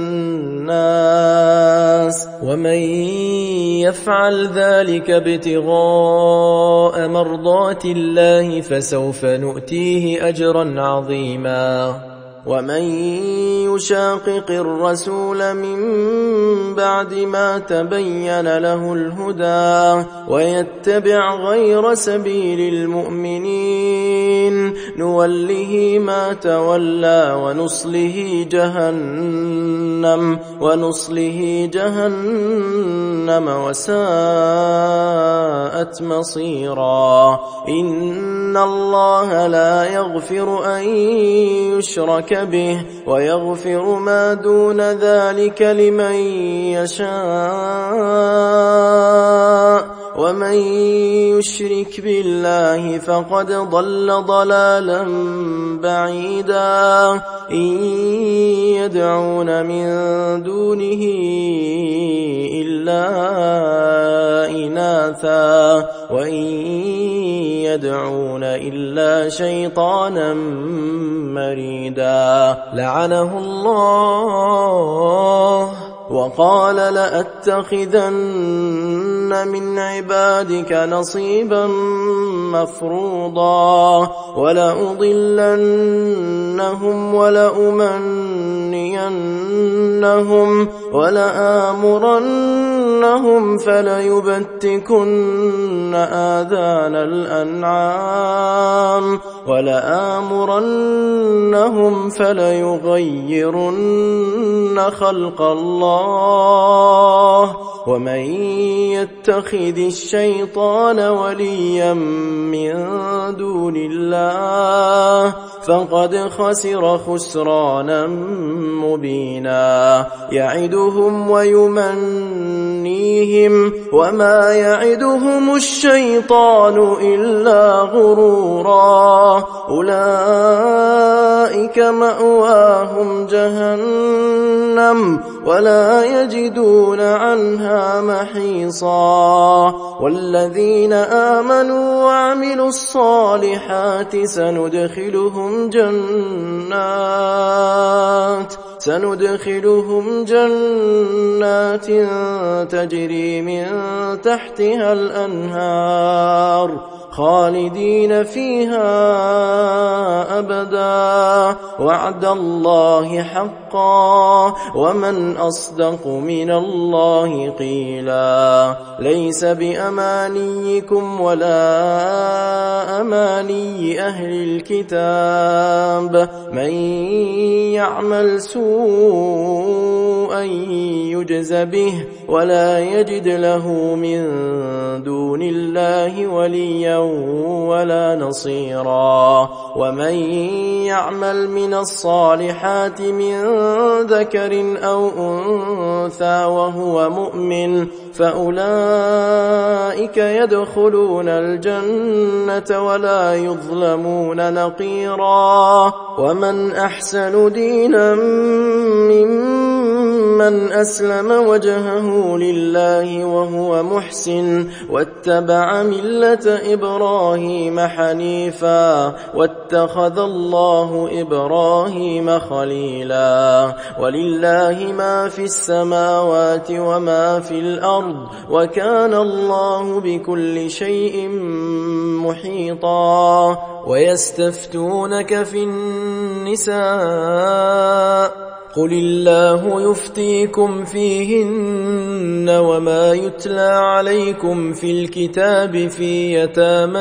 الناس ومن يفعل ذلك ابتغاء مرضات الله فسوف نؤتيه أجرا عظيما ومن يشاقق الرسول من بعد ما تبين له الهدى ويتبع غير سبيل المؤمنين نوله ما تولى ونصله جهنم ونصله جهنم وساءت مصيرا. إن الله لا يغفر أن يشرك به ويغفر ما دون ذلك لمن يشاء ومن يشرك بالله فقد ضل ضلالا بعيدا. إن يدعون من دونه إلا إناثا وإن يدعون إلا شيطانا مريدا لعنه الله وقال لأتخذن من عبادك نصيبا مفروضا ولأضلنهم ولأمنينهم ولآمرنهم فليبتكن آذان الأنعام ولآمرنهم فليغيرن خلق الله ومن يتخذ الشيطان وليا من دون الله فقد خسر خسرانا مبينا. يعدهم ويمنيهم وما يعدهم الشيطان إلا غرورا. أولئك مأواهم جهنم ولا يجدون عنها محيصا. والذين آمنوا وعملوا الصالحات سندخلهم جنات سندخلهم جنات تجري من تحتها الأنهار خالدين فيها أبدا وعد الله حقا ومن أصدق من الله قيلا. ليس بأمانيكم ولا أماني أهل الكتاب من يعمل سوءا يجز به ولا يجد له من دون الله وليا ولا نصيرا. ومن يعمل من الصالحات من ذكر أو أنثى وهو مؤمن فأولئك يدخلون الجنة ولا يظلمون نقيرا. ومن أحسن دينا ممن أسلم وجهه لله وهو محسن واتبع ملة إبراهيم حنيفا واتخذ الله إبراهيم خليلا. ولله ما في السماوات وما في الأرض وكان الله بكل شيء محيطا. ويستفتونك في النساء قل الله يفتيكم فيهن وما يتلى عليكم في الكتاب في يتامى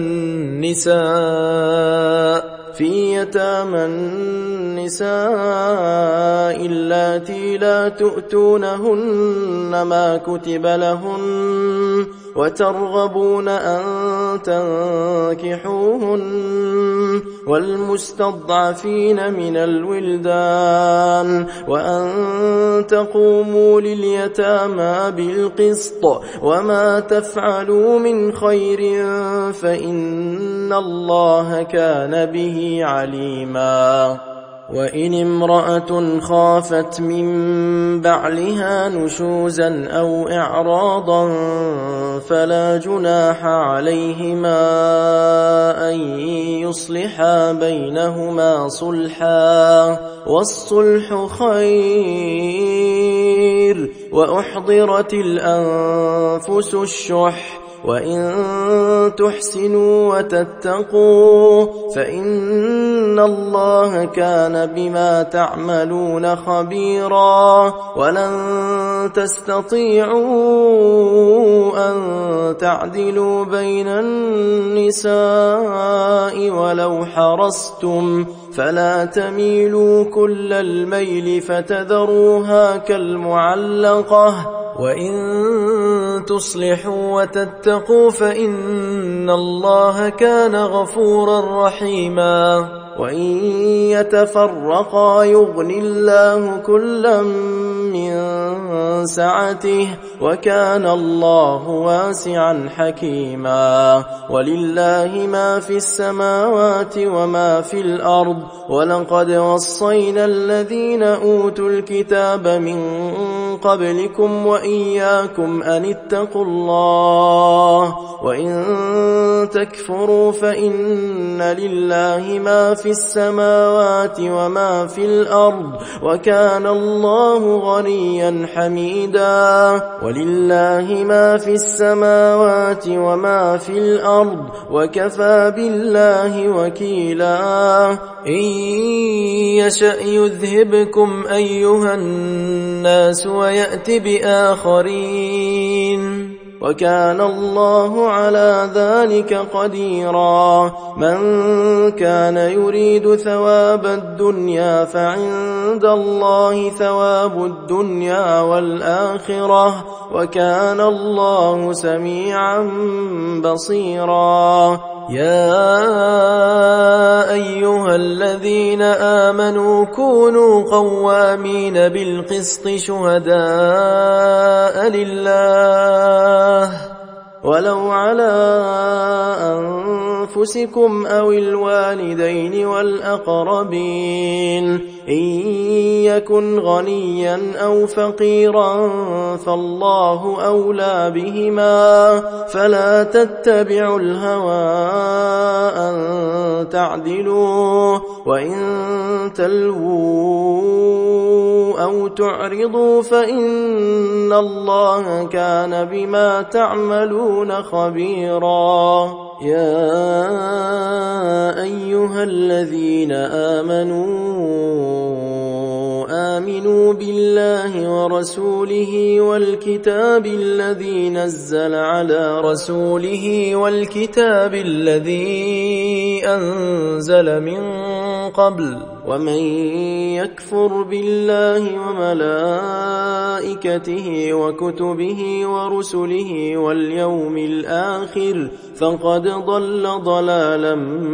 النساء في يتامى النساء اللاتي لا تؤتونهن ما كتب لهن وترغبون أن تنكحوهن والمستضعفين من الولدان وأن تقوموا لليتامى بالقسط وما تفعلوا من خير فإن الله كان به عليما. وإن امرأة خافت من بعلها نشوزا أو إعراضا فلا جناح عليهما أن يصلحا بينهما صلحا والصلح خير. وأحضرت الأنفس الشح وإن تحسنوا وتتقوا فإن الله كان بما تعملون خبيرا ولن تستطيعوا أن تعدلوا بين النساء ولو حرصتم فلا تميلوا كل الميل فتذروها كالمعلقة وإن تصلحوا وتتقوا فإن الله كان غفورا رحيما وإن يتفرقا يغن الله كلا من سعته وكان الله واسعا حكيما ولله ما في السماوات وما في الأرض ولقد وصينا الذين أوتوا الكتاب من قبلكم وإياكم أن اتقوا الله وإن تكفروا فإن لله ما في السماوات وما في الأرض وكان الله غنيا حميدا ولله ما في السماوات وما في الأرض وكفى بالله وكيلا إن يشأ يذهبكم أيها الناس ويأت بآخرين وكان الله على ذلك قديرا من كان يريد ثواب الدنيا فعند الله ثواب الدنيا والآخرة وكان الله سميعا بصيرا يا أيها الذين آمنوا كونوا قوامين بالقسط شهداء لله ولو على أنفسكم أو الوالدين والأقربين إن يكن غنيا أو فقيرا فالله أولى بهما فلا تتبعوا الهوى أن تعدلوا وإن تلووا أو تعرضوا فإن الله كان بما تعملون خبيرا يا أيها الذين آمنوا آمنوا بالله ورسوله والكتاب الذي نزل على رسوله والكتاب الذي أنزل من قبل ومن يكفر بالله وملائكته وكتبه ورسله واليوم الآخر فقد ضل ضلالا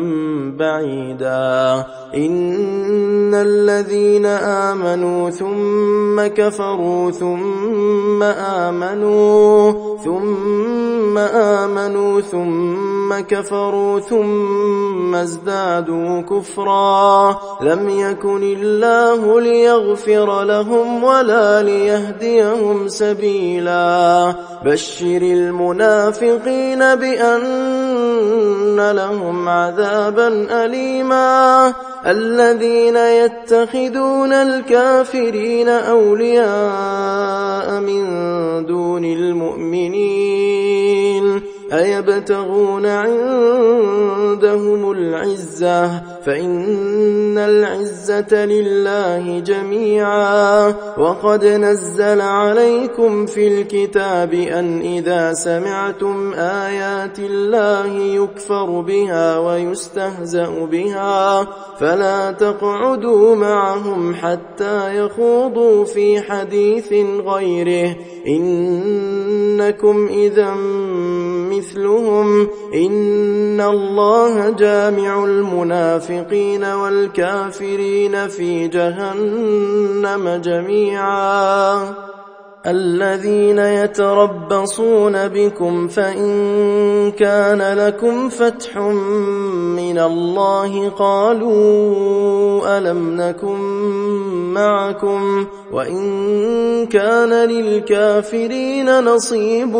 بعيدا إن الذين آمنوا ثم كفروا ثم آمنوا ثم آمنوا ثم كفروا ثم ازدادوا كفرا لم يكن الله ليغفر لهم ولا ليهديهم سبيلا بشر المنافقين بأن لهم عذابا أليما الذين يتخذون الكافرين أولياء من دون المؤمنين أيبتغون عندهم العزة فإن العزة لله جميعا وقد نزل عليكم في الكتاب أن إذا سمعتم آيات الله يكفر بها ويستهزأ بها فلا تقعدوا معهم حتى يخوضوا في حديث غيره إنكم إذا مثلهم إن الله جامع المنافقين والكافرين في جهنم جميعا الذين يتربصون بكم فإن كان لكم فتح من الله قالوا ألم نكن معكم وإن كان للكافرين نصيب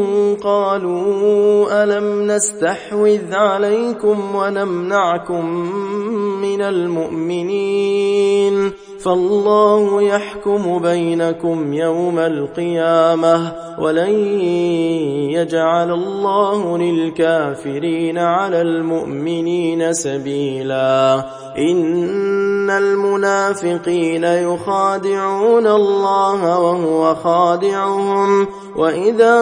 قالوا ألم نستحوذ عليكم ونمنعكم من المؤمنين فالله يحكم بينكم يوم القيامة ولن يجعل الله للكافرين على المؤمنين سبيلا إن المنافقين يخادعون الله وهو خادعهم وإذا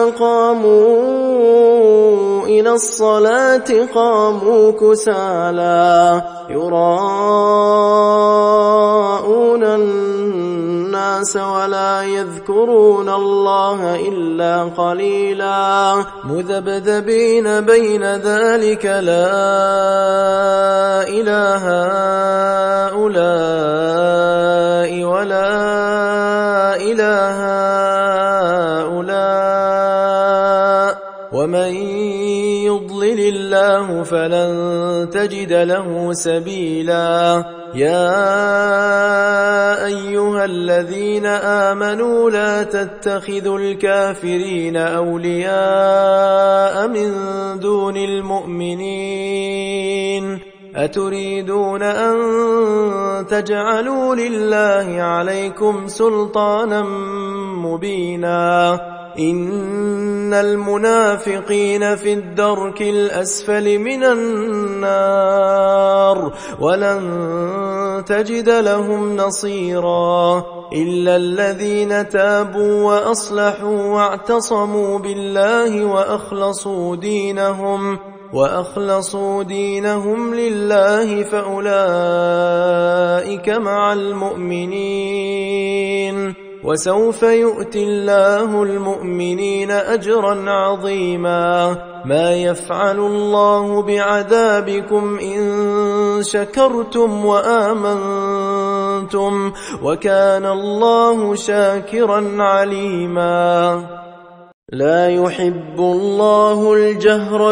قاموا إلى الصلاة قاموا كسالى يراءون الناس ولا يذكرون الله إلا قليلا مذبذبين بين ذلك لا إله هؤلاء ولا إله هؤلاء ومن يضلل الله فلن تجد له سبيلا يا أيها الذين آمنوا لا تتخذوا الكافرين أولياء من دون المؤمنين أتريدون أن تجعلوا لله عليكم سلطانا مبينا إن المنافقين في الدرك الأسفل من النار ولن تجد لهم نصيرا إلا الذين تابوا وأصلحوا واعتصموا بالله وأخلصوا دينهم وأخلصوا دينهم لله فأولئك مع المؤمنين وسوف يؤتي الله المؤمنين أجرا عظيما ما يفعل الله بعذابكم إن شكرتم وآمنتم وكان الله شاكرا عليما لا يحب الله الجهر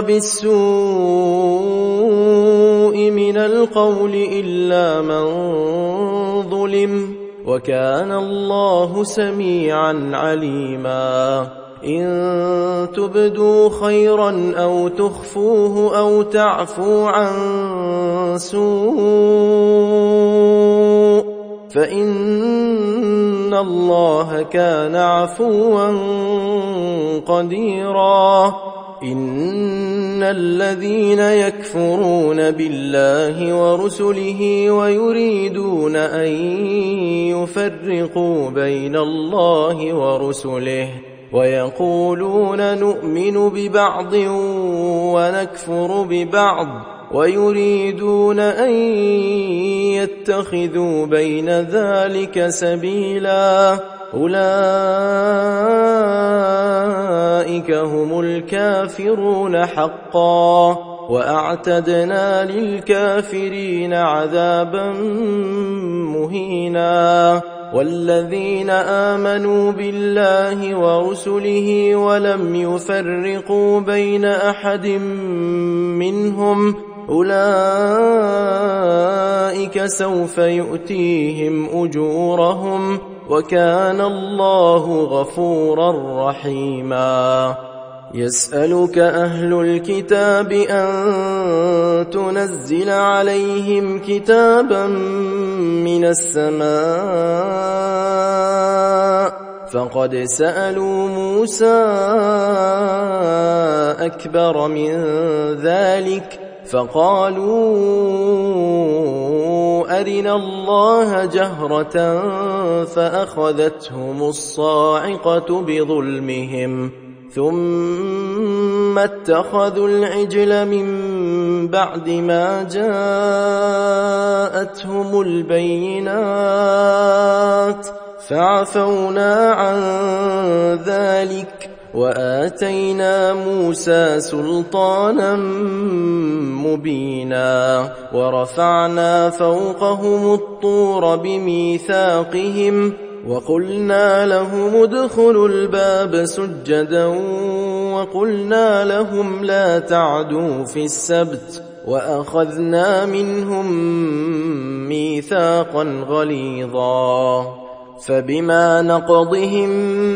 بالسوء من القول إلا من ظلم وكان الله سميعا عليما إن تبدوا خيرا أو تخفوه أو تعفو عن سوء فإن الله كان عفوا قديرا إن الذين يكفرون بالله ورسله ويريدون أن يفرقوا بين الله ورسله ويقولون نؤمن ببعض ونكفر ببعض ويريدون أن يتخذوا بين ذلك سبيلا أولئك هم الكافرون حقا وأعتدنا للكافرين عذابا مهينا والذين آمنوا بالله ورسله ولم يفرقوا بين أحد منهم أولئك سوف يؤتيهم أجورهم وكان الله غفورا رحيما يسألك أهل الكتاب أن تنزل عليهم كتابا من السماء فقد سألوا موسى أكبر من ذلك فقالوا أرنا الله جهرة فأخذتهم الصاعقة بظلمهم ثم اتخذوا العجل من بعد ما جاءتهم البينات فعفونا عن ذلك وآتينا موسى سلطانا مبينا ورفعنا فوقهم الطور بميثاقهم وقلنا لهم ادخلوا الباب سجدا وقلنا لهم لا تعدوا في السبت وأخذنا منهم ميثاقا غليظا فبما نقضهم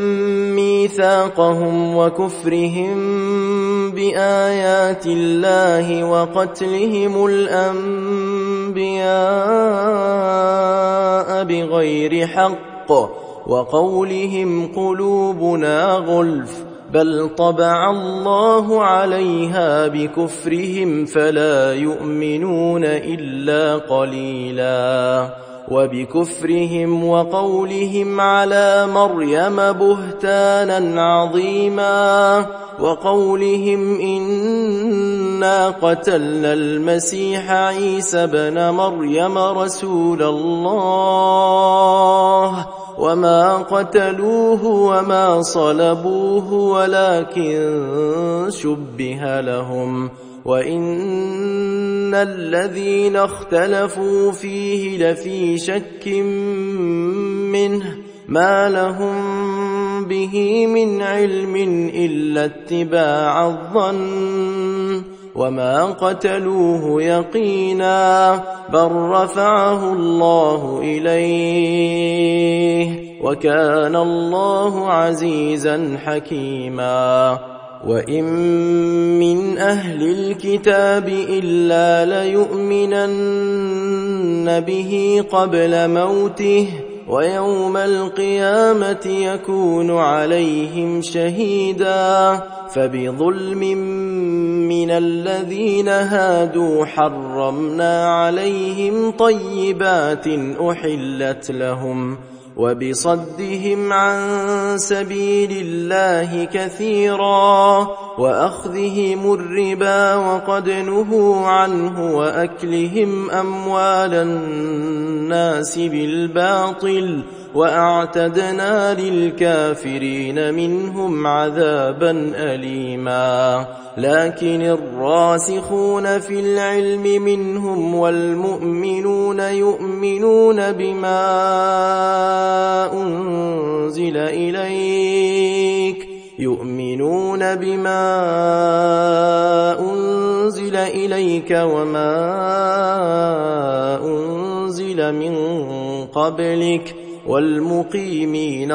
ميثاقهم وكفرهم بآيات الله وقتلهم الأنبياء بغير حق وقولهم قلوبنا غلف بل طبع الله عليها بكفرهم فلا يؤمنون إلا قليلا وبكفرهم وقولهم على مريم بهتانا عظيما وقولهم إنا قتلنا المسيح عيسى بن مريم رسول الله وما قتلوه وما صلبوه ولكن شبه لهم وإن الذين اختلفوا فيه لفي شك منه ما لهم به من علم إلا اتباع الظن وما قتلوه يقينا بل رفعه الله إليه وكان الله عزيزا حكيما وإن من أهل الكتاب إلا ليؤمنن به قبل موته ويوم القيامة يكون عليهم شهيدا فبظلم من الذين هادوا حرمنا عليهم طيبات أحلت لهم وبصدهم عن سبيل الله كثيرا وأخذهم الربا وقد نهوا عنه وأكلهم أموال الناس بالباطل وأعتدنا للكافرين منهم عذابا أليما لكن الراسخون في العلم منهم والمؤمنون يؤمنون بما أنزل إليك يؤمنون بما أنزل إليك وما أنزل من قبلك والمقيمين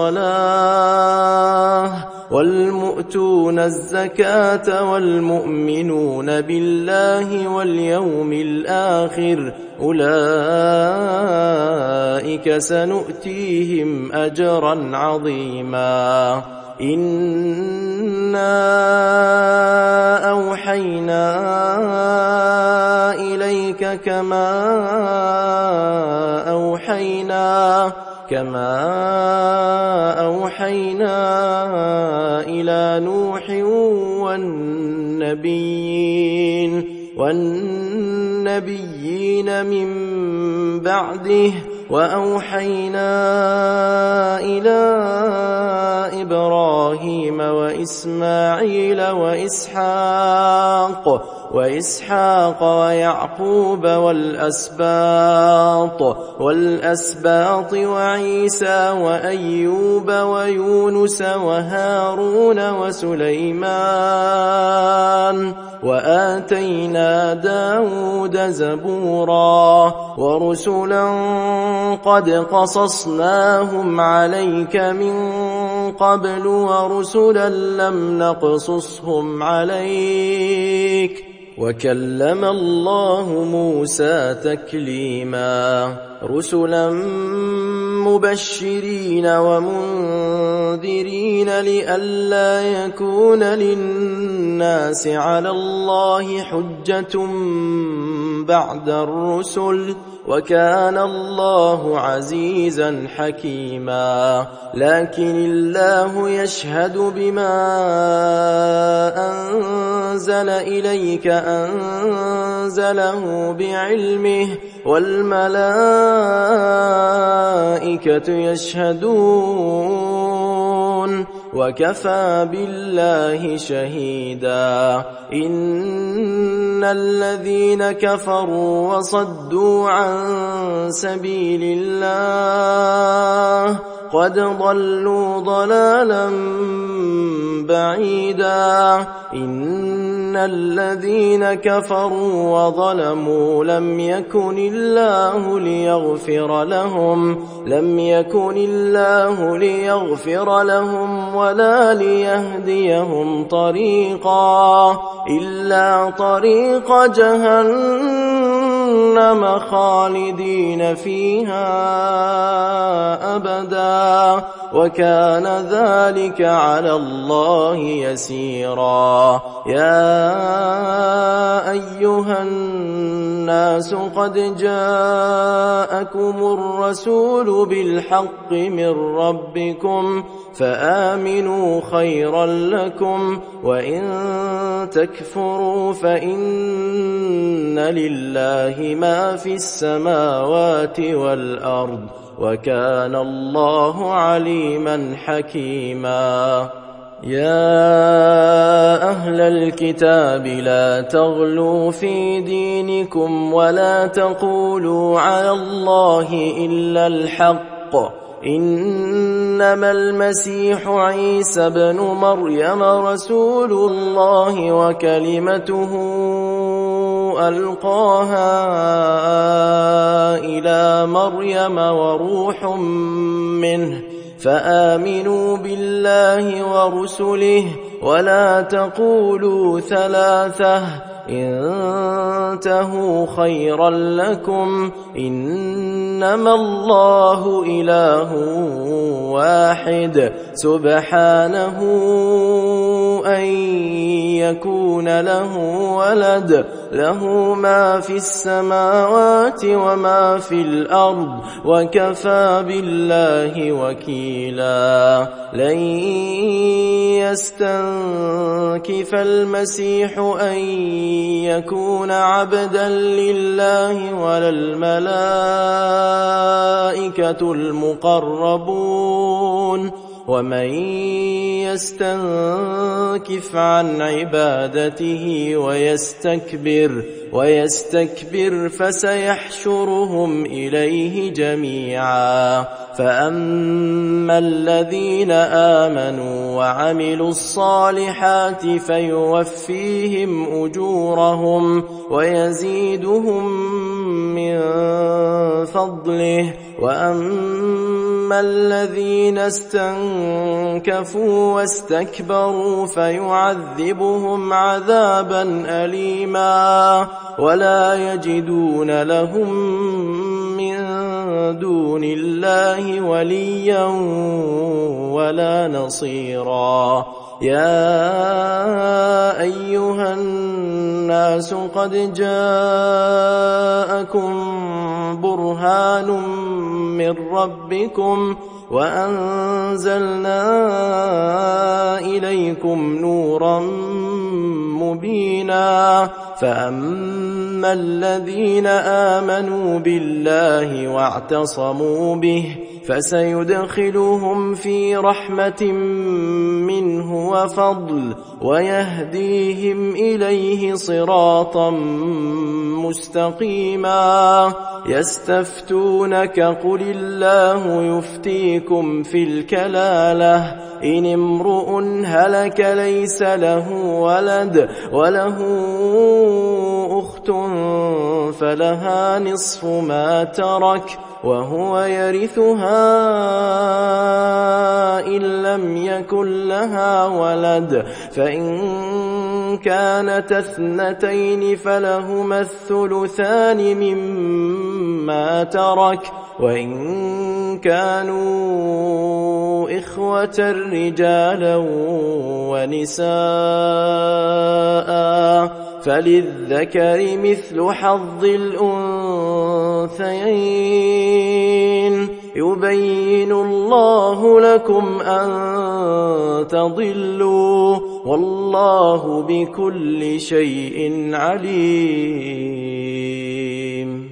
الصلاة والمؤتون الزكاة والمؤمنون بالله واليوم الآخر أولئك سنؤتيهم أجرا عظيما إنا أوحينا إليك كما أوحينا كما أوحينا إلى نوح والنبيين والنبيين من بعده وأوحينا إلى إبراهيم وإسماعيل وإسحاق وإسحاق ويعقوب والأسباط والأسباط وعيسى وأيوب ويونس وهارون وسليمان وآتينا داود زبورا ورسلا قد قصصناهم عليك من قبل ورسلا لم نقصصهم عليك وكلم الله موسى تكليما رسلا مبشرين ومنذرين لئلا يكون للناس على الله حجة بعد الرسل وكان الله عزيزا حكيما لكن الله يشهد بما أنزل إليك أنزله بعلمه والملائكة يشهدون وكفى بالله شهيدا إن الذين كفروا وصدوا عن سبيل الله قد ضلوا ضلالا بعيدا إن الذين كفروا وظلموا لم يكن الله ليغفر لهم لم يكن الله ليغفر لهم ولا ليهديهم طريقا إلا طريق جهنم جهنم خالدين فيها أبدا وكان ذلك على الله يسيرا. يا أيها الناس قد جاءكم الرسول بالحق من ربكم فآمنوا خيرا لكم وإن تكفروا فإن لله ما في السماوات والأرض وكان الله عليما حكيما. يا أهل الكتاب لا تغلوا في دينكم ولا تقولوا على الله إلا الحق إنما المسيح عيسى بن مريم رسول الله وكلمته ألقاها إلى مريم وروح منه فآمنوا بالله ورسله ولا تقولوا ثلاثة انتهوا خيرا لكم إنما الله إله واحد سبحانه أن يكون له ولد له ما في السماوات وما في الأرض وكفى بالله وكيلا. لن يستنكف المسيح أن يكون عبدا لله ولا الملائكة المقربون ومن يستنكف عن عبادته ويستكبر ويستكبر فسيحشرهم إليه جميعا. فأما الذين آمنوا وعملوا الصالحات فيوفيهم أجورهم ويزيدهم من فضله وأما الذين استنكفوا واستكبروا فيعذبهم عذابا أليما ولا يجدون لهم من دون الله وليا ولا نصيرا. يا أيها الناس قد جاءكم برهان من ربكم وأنزلنا إليكم نورا مبينا. فأما الذين آمنوا بالله واعتصموا به فسيدخلهم في رحمة منه وفضل ويهديهم إليه صراطا مستقيما. يستفتونك قل الله يفتيكم في الكلالة إن امرؤ هلك ليس له ولد وله أخت فلها نصف ما ترك وهو يرثها إن لم يكن لها ولد فإن كانت اثنتين فلهما الثلثان مما ترك وإن كانوا إخوة رجالا ونساء فللذكر مثل حظ الأنثيين يبين الله لكم أن تضلوا والله بكل شيء عليم.